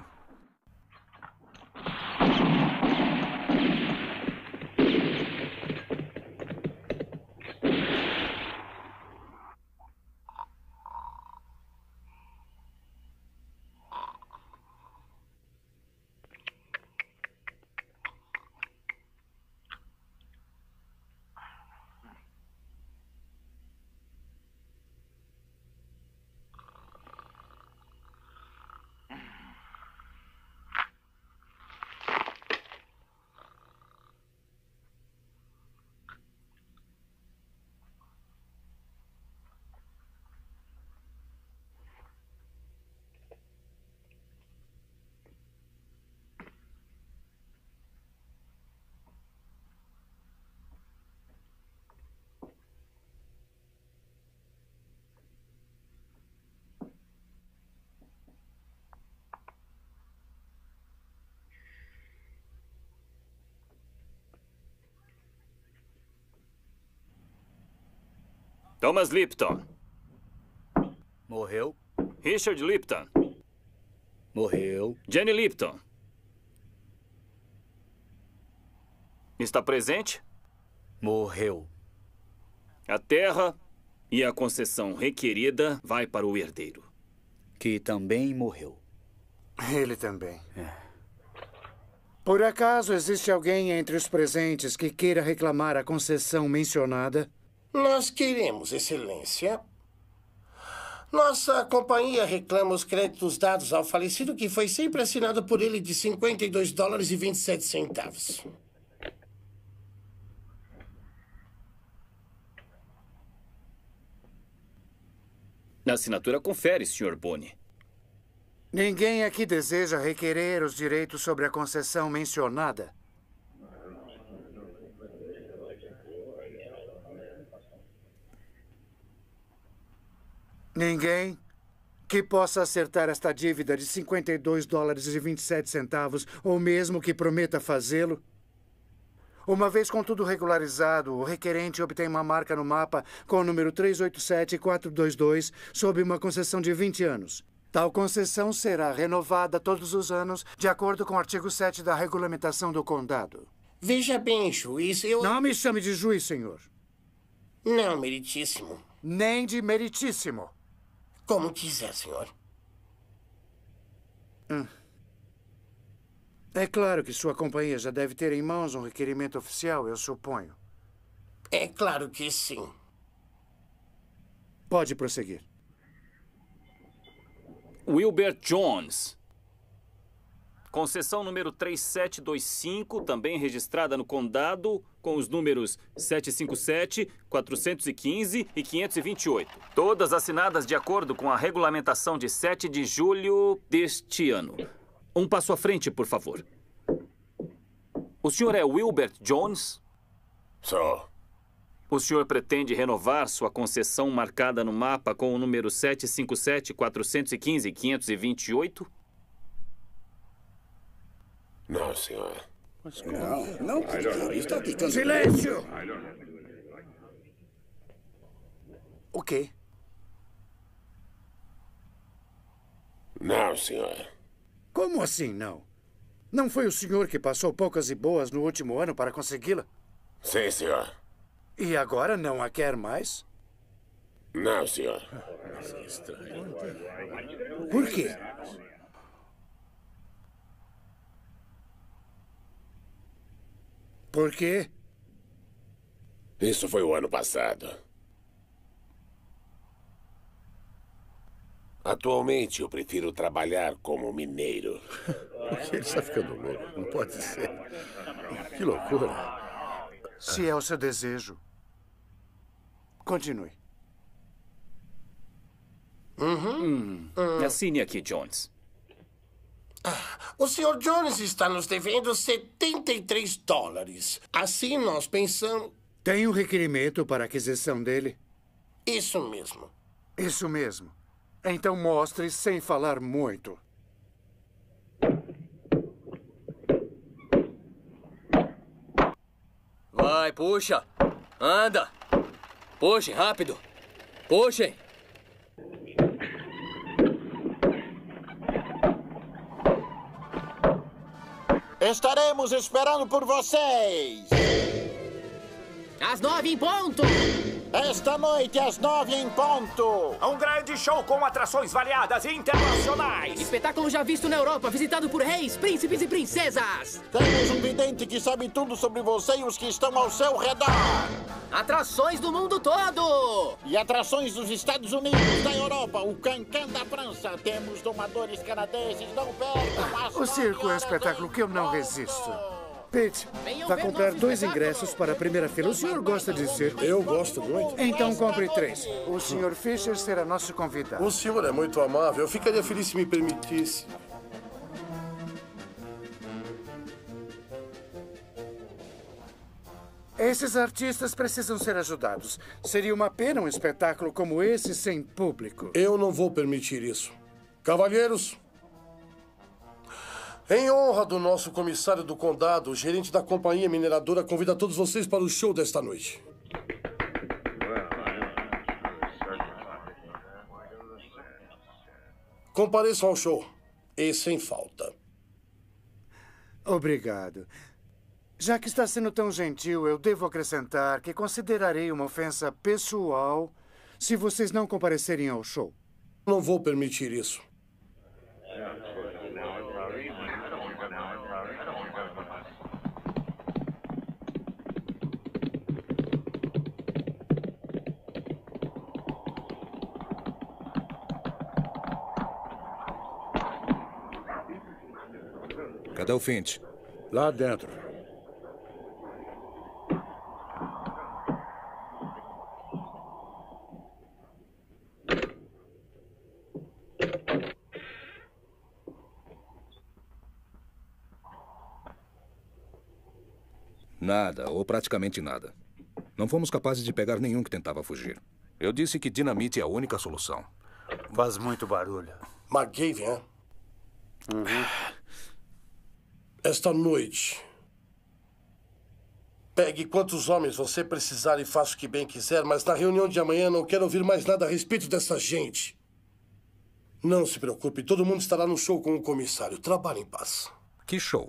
Thomas Lipton. Morreu. Richard Lipton. Morreu. Jenny Lipton. Está presente? Morreu. A terra e a concessão requerida vai para o herdeiro. Que também morreu. Ele também. É. Por acaso existe alguém entre os presentes que queira reclamar a concessão mencionada? Nós queremos, Excelência. Nossa companhia reclama os créditos dados ao falecido, que foi sempre assinado por ele, de cinquenta e dois dólares e vinte e sete centavos. A assinatura confere, senhor Boni. Ninguém aqui deseja requerer os direitos sobre a concessão mencionada? Ninguém que possa acertar esta dívida de cinquenta e dois dólares e vinte e sete centavos, ou mesmo que prometa fazê-lo? Uma vez com tudo regularizado, o requerente obtém uma marca no mapa com o número três oito sete quatro dois dois, sob uma concessão de vinte anos. Tal concessão será renovada todos os anos, de acordo com o artigo sete da regulamentação do condado. Veja bem, juiz, eu... Não me chame de juiz, senhor. Não, meritíssimo. Nem de meritíssimo. Como quiser, senhor. Hum. É claro que sua companhia já deve ter em mãos um requerimento oficial, eu suponho. É claro que sim. Pode prosseguir. Wilbert Jones. Concessão número três sete dois cinco, também registrada no condado, com os números sete cinco sete, quatrocentos e quinze e quinhentos e vinte e oito. Todas assinadas de acordo com a regulamentação de sete de julho deste ano. Um passo à frente, por favor. O senhor é Wilbert Jones? Sou. O senhor pretende renovar sua concessão marcada no mapa com o número sete cinco sete, quatrocentos e quinze e quinhentos e vinte e oito? Não, senhor. Não, não, não, está ficando... Silêncio! O quê? Não, senhor. Como assim não? Não foi o senhor que passou poucas e boas no último ano para consegui-la? Sim, senhor. E agora não a quer mais? Não, senhor. Por quê? Por quê? Isso foi o ano passado. Atualmente, eu prefiro trabalhar como mineiro. Ele está ficando louco. Não pode ser. Que loucura. Se é o seu desejo, continue. Uhum. Hum. Assine aqui, Jones. O senhor Jones está nos devendo setenta e três dólares. Assim nós pensamos... Tem um requerimento para a aquisição dele? Isso mesmo. Isso mesmo. Então mostre sem falar muito. Vai, puxa. Anda. Puxem, rápido. Puxem. Estaremos esperando por vocês. Às nove em ponto. Esta noite, às nove em ponto. Um grande show com atrações variadas e internacionais. Espetáculo já visto na Europa, visitado por reis, príncipes e princesas. Temos um vidente que sabe tudo sobre você e os que estão ao seu redor. Atrações do mundo todo. E atrações dos Estados Unidos, da Europa, o Cancan da França. Temos domadores canadenses, não percam. O circo é um espetáculo que eu não resisto. Pete, vai comprar dois ingressos para a primeira fila. O senhor gosta de circo? Eu gosto muito. Então compre três. O senhor Fischer será nosso convidado. O senhor é muito amável. Eu ficaria feliz se me permitisse. Esses artistas precisam ser ajudados. Seria uma pena um espetáculo como esse sem público. Eu não vou permitir isso. Cavalheiros, em honra do nosso comissário do condado, o gerente da companhia mineradora convida todos vocês para o show desta noite. Compareçam ao show. E sem falta. Obrigado. Já que está sendo tão gentil, eu devo acrescentar que considerarei uma ofensa pessoal se vocês não comparecerem ao show. Não vou permitir isso. Cadê o Finch? Lá dentro. Nada, ou praticamente nada. Não fomos capazes de pegar nenhum que tentava fugir. Eu disse que dinamite é a única solução. Faz muito barulho. McGavin, é? Uhum. Esta noite, pegue quantos homens você precisar e faça o que bem quiser, mas na reunião de amanhã não quero ouvir mais nada a respeito dessa gente. Não se preocupe, todo mundo estará no show com o comissário. Trabalhe em paz. Que show?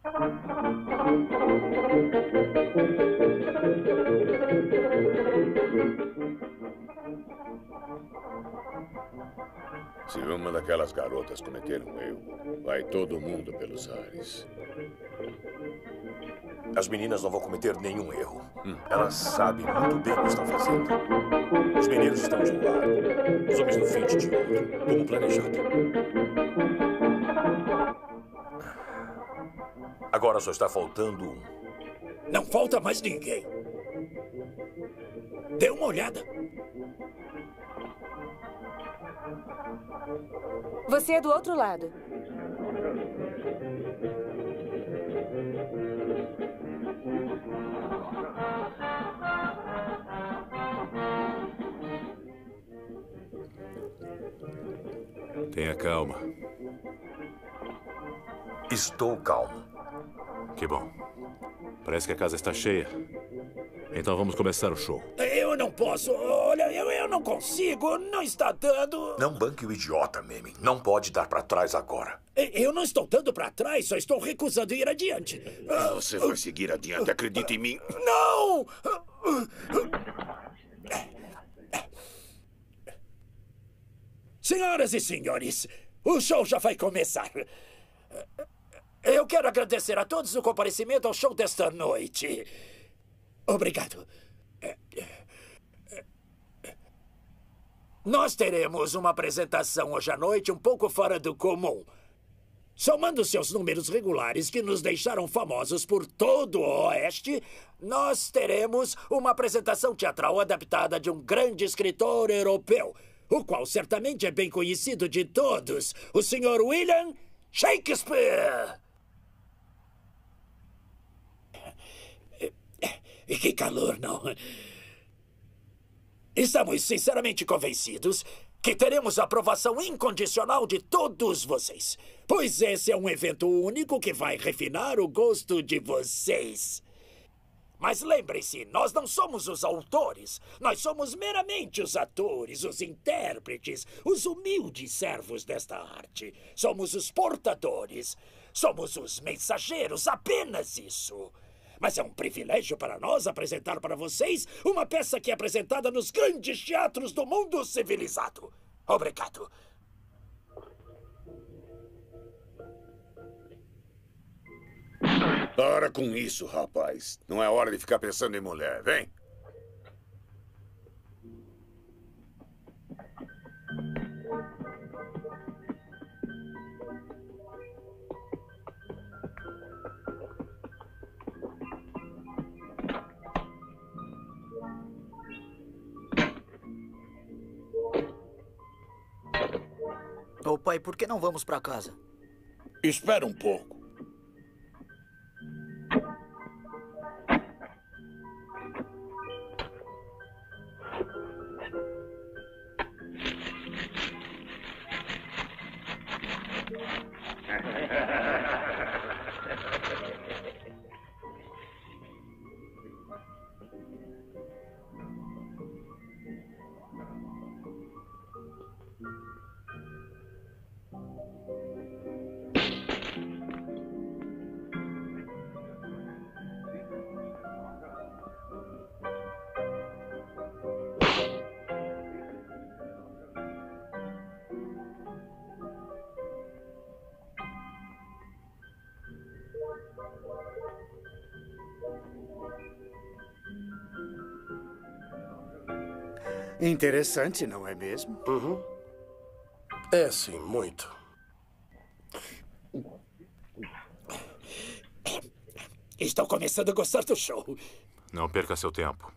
Se uma daquelas garotas cometer um erro, vai todo mundo pelos ares. As meninas não vão cometer nenhum erro. Hum. Elas sabem muito bem o que estão fazendo. Os mineiros estão de um lado, os homens do Finch de outro, como planejado. Agora só está faltando um. Não falta mais ninguém. Dê uma olhada. Você é do outro lado. Tenha calma. Estou calmo. Que bom. Parece que a casa está cheia. Então vamos começar o show. Eu não posso. Olha, eu, eu não consigo. Não está dando. Não banque o idiota, Memmi. Não pode dar pra trás agora. Eu não estou dando pra trás, só estou recusando ir adiante. Você vai seguir adiante, acredita em mim. Não! Senhoras e senhores, o show já vai começar. Eu quero agradecer a todos o comparecimento ao show desta noite. Obrigado. Nós teremos uma apresentação hoje à noite um pouco fora do comum. Somando seus números regulares que nos deixaram famosos por todo o Oeste, nós teremos uma apresentação teatral adaptada de um grande escritor europeu, o qual certamente é bem conhecido de todos, o senhor William Shakespeare. E que calor, não? Estamos sinceramente convencidos que teremos a aprovação incondicional de todos vocês, pois esse é um evento único que vai refinar o gosto de vocês. Mas lembrem-se, nós não somos os autores, nós somos meramente os atores, os intérpretes, os humildes servos desta arte. Somos os portadores, somos os mensageiros, apenas isso. Mas é um privilégio para nós apresentar para vocês uma peça que é apresentada nos grandes teatros do mundo civilizado. Obrigado. Para com isso, rapaz. Não é hora de ficar pensando em mulher. Vem. Ô pai, por que não vamos pra casa? Espera um pouco. Interessante, não é mesmo? Uhum. É, sim, muito. Estou começando a gostar do show. Não perca seu tempo.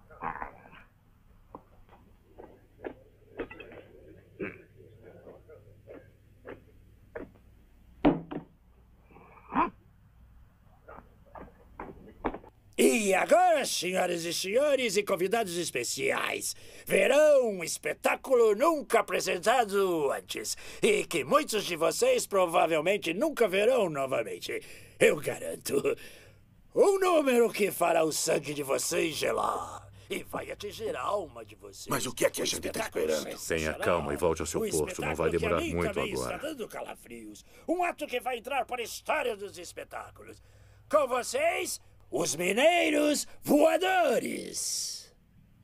E agora, senhoras e senhores e convidados especiais, verão um espetáculo nunca apresentado antes e que muitos de vocês provavelmente nunca verão novamente. Eu garanto. Um número que fará o sangue de vocês gelar e vai atingir a alma de vocês. Mas o que é que a gente está esperando? Tenha calma e volte ao seu posto. Não vai demorar muito agora. Está dando calafrios. Um ato que vai entrar para a história dos espetáculos. Com vocês, os Mineiros Voadores.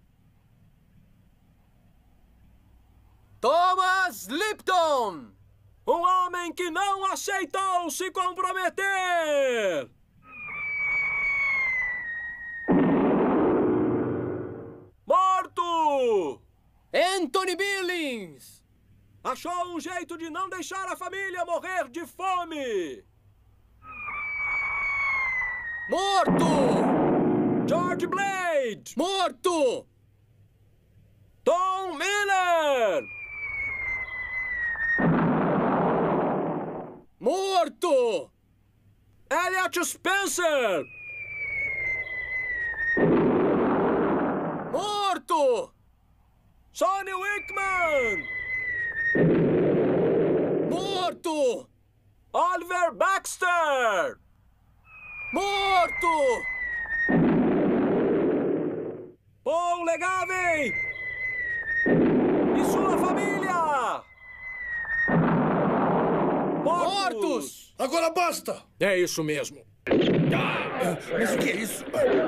Thomas Lipton, um homem que não aceitou se comprometer. Morto! Anthony Billings, achou um jeito de não deixar a família morrer de fome. Morto! George Blade! Morto! Tom Miller! Morto! Elliot Spencer! Morto! Sonny Wickman! Morto! Oliver Baxter! Morto! Paul Legavin! E sua família! Mortos! Mortos! Agora basta! É isso mesmo. Mas o que é isso?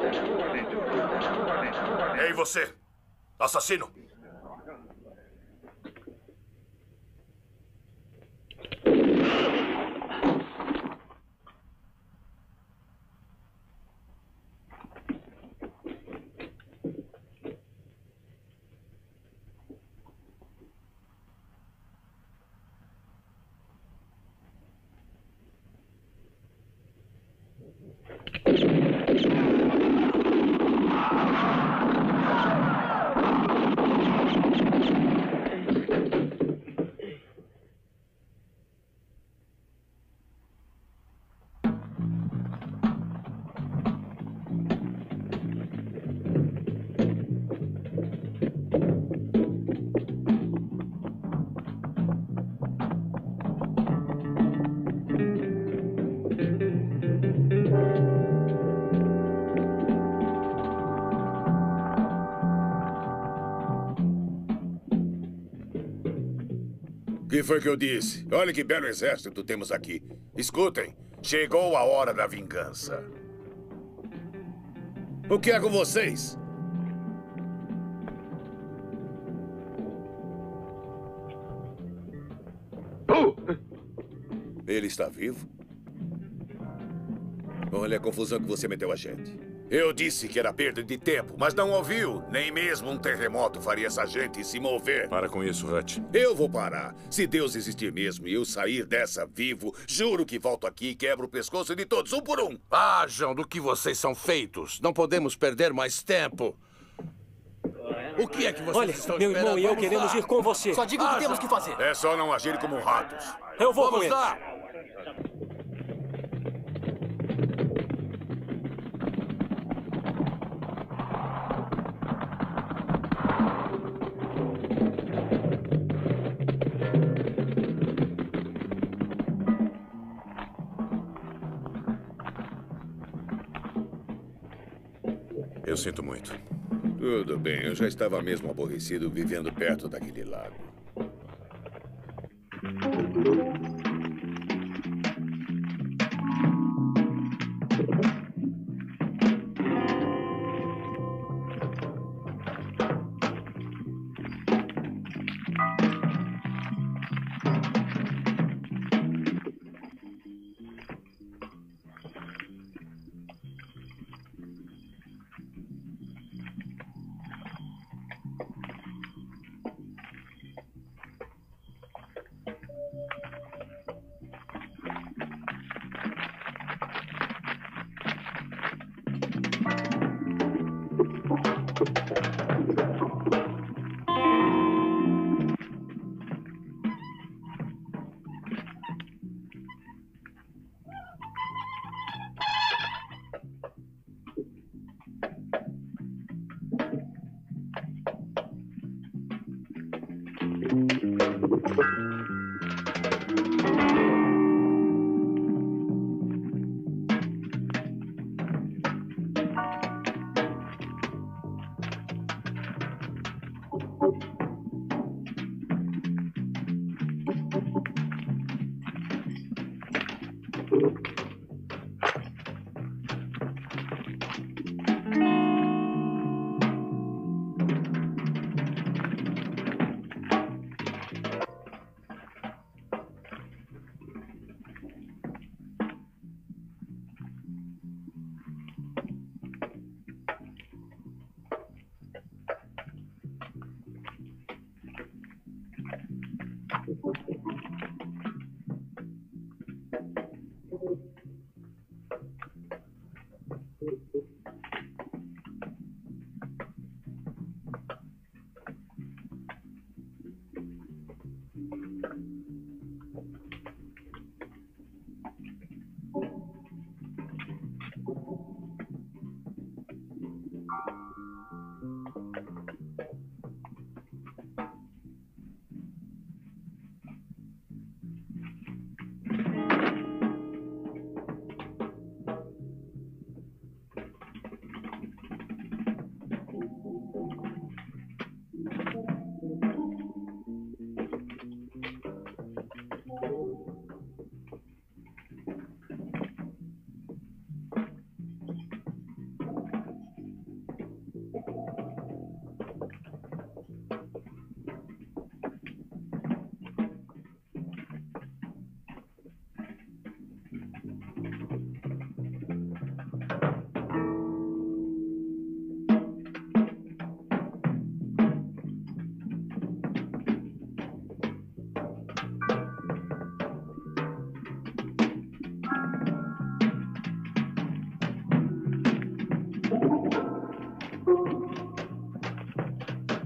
Ei, você! Assassino! O que foi que eu disse? Olha que belo exército temos aqui. Escutem, chegou a hora da vingança. O que é com vocês? Ele está vivo? Olha a confusão que você meteu a gente. Eu disse que era perda de tempo, mas não ouviu. Nem mesmo um terremoto faria essa gente se mover. Para com isso, Hutch. Eu vou parar. Se Deus existir mesmo e eu sair dessa vivo, juro que volto aqui e quebro o pescoço de todos, um por um. Ajam do que vocês são feitos. Não podemos perder mais tempo. O que é que vocês Olha, estão meu esperando? irmão e eu Vamos queremos lá. ir com você. Só diga o que temos que fazer. É só não agir como ratos. Eu vou Vamos com eles. lá. Eu sinto muito. Tudo bem, eu já estava mesmo aborrecido vivendo perto daquele lago.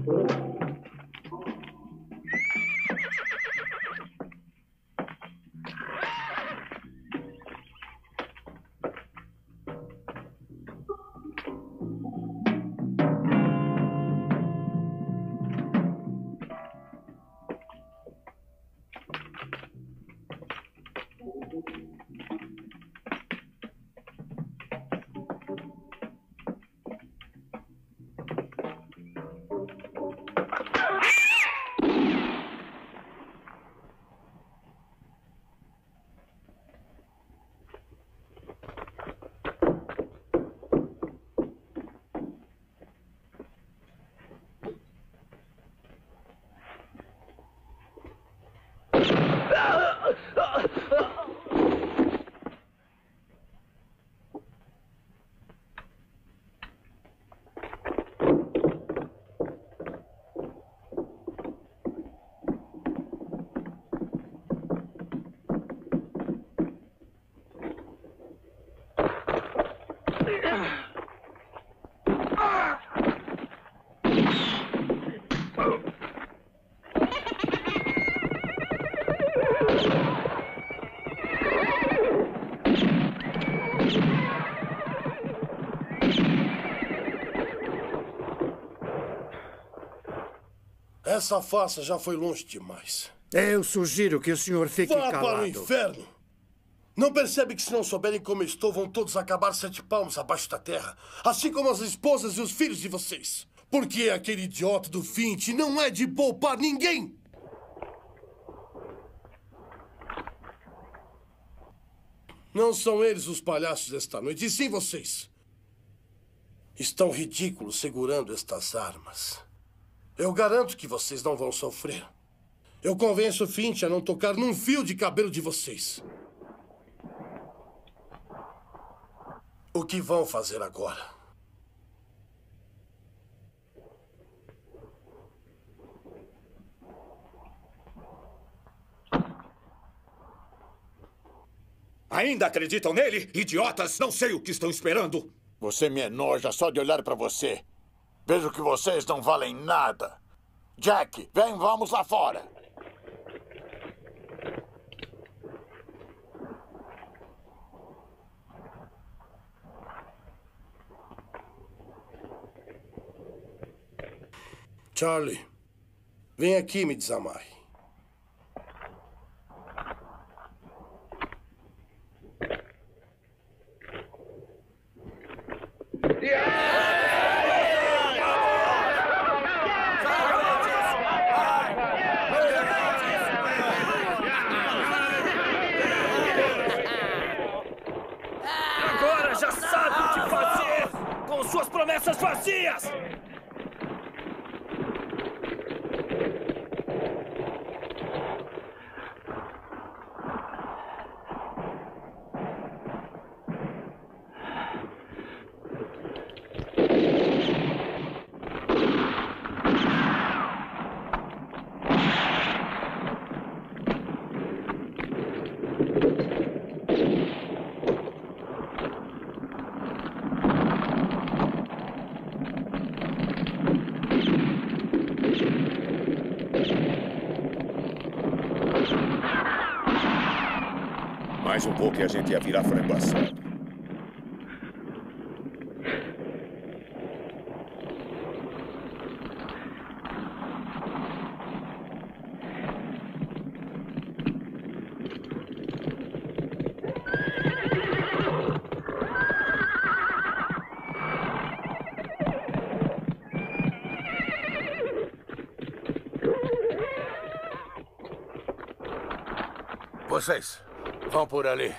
Essa farsa já foi longe demais. Eu sugiro que o senhor fique Vá calado. para o inferno! Não percebe que se não souberem como estou, vão todos acabar sete palmos abaixo da terra? Assim como as esposas e os filhos de vocês. Porque aquele idiota do Fint não é de poupar ninguém! Não são eles os palhaços desta noite, e sim vocês. Estão ridículos segurando estas armas. Eu garanto que vocês não vão sofrer. Eu convenço o Fint a não tocar num fio de cabelo de vocês. O que vão fazer agora? Ainda acreditam nele? Idiotas! Não sei o que estão esperando. Você me enoja só de olhar para você. Vejo que vocês não valem nada. Jack, vem, vamos lá fora. Charlie, vem aqui e me desamarre. Agora já sabe o que fazer com suas promessas vazias! Mais um pouco e a gente ia virar frango assado. Vocês vão por ali.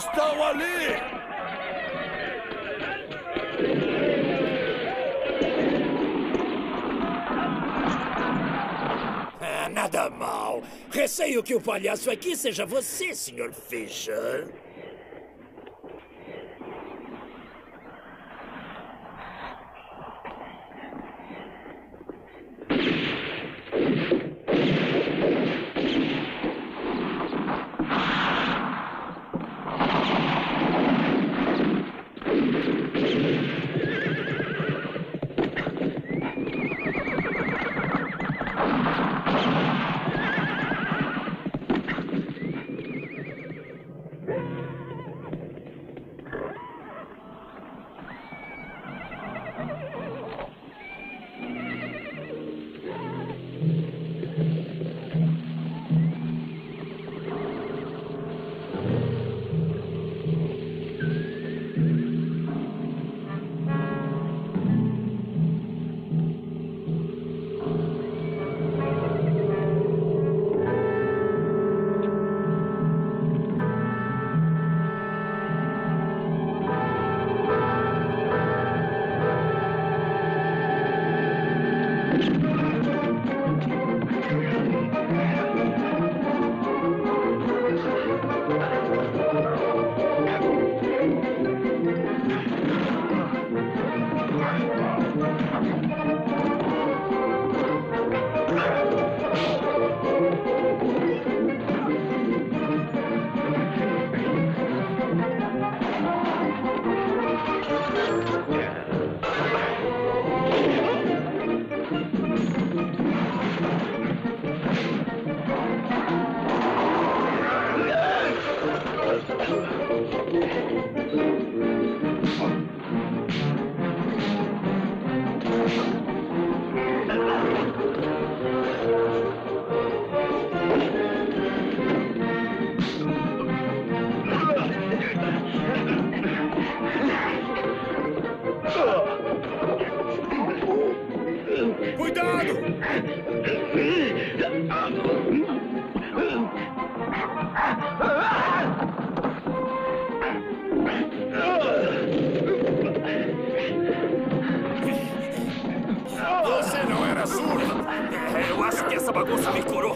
estão ali! Ah, nada mal. Receio que o palhaço aqui seja você, senhor Fisher. Você não era surdo? É, eu acho que essa bagunça me curou.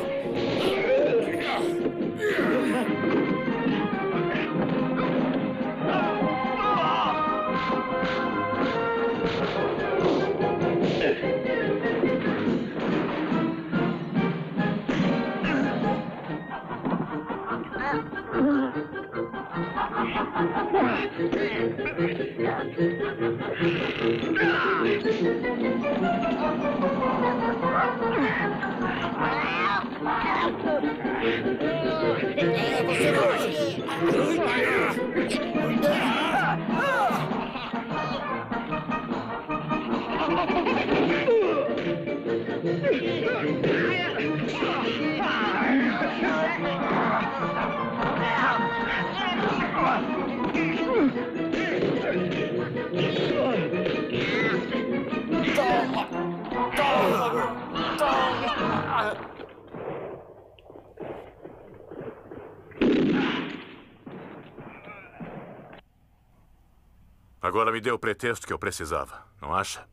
Agora me deu o pretexto que eu precisava, não acha?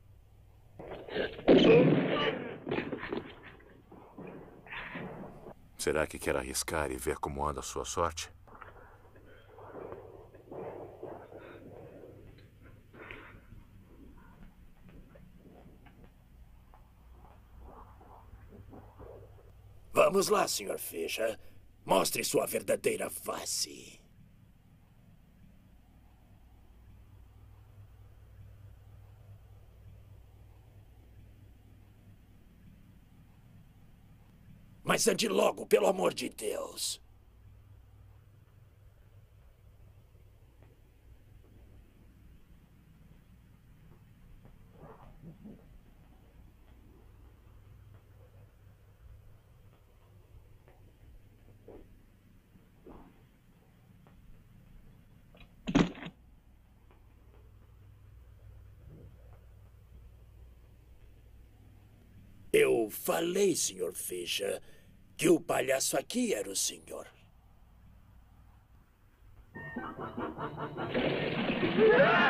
Será que quer arriscar e ver como anda a sua sorte? Vamos lá, senhor Fisher. Mostre sua verdadeira face. Mas ande logo, pelo amor de Deus. Eu falei, senhor Fisher, que o palhaço aqui era o senhor. Yeah!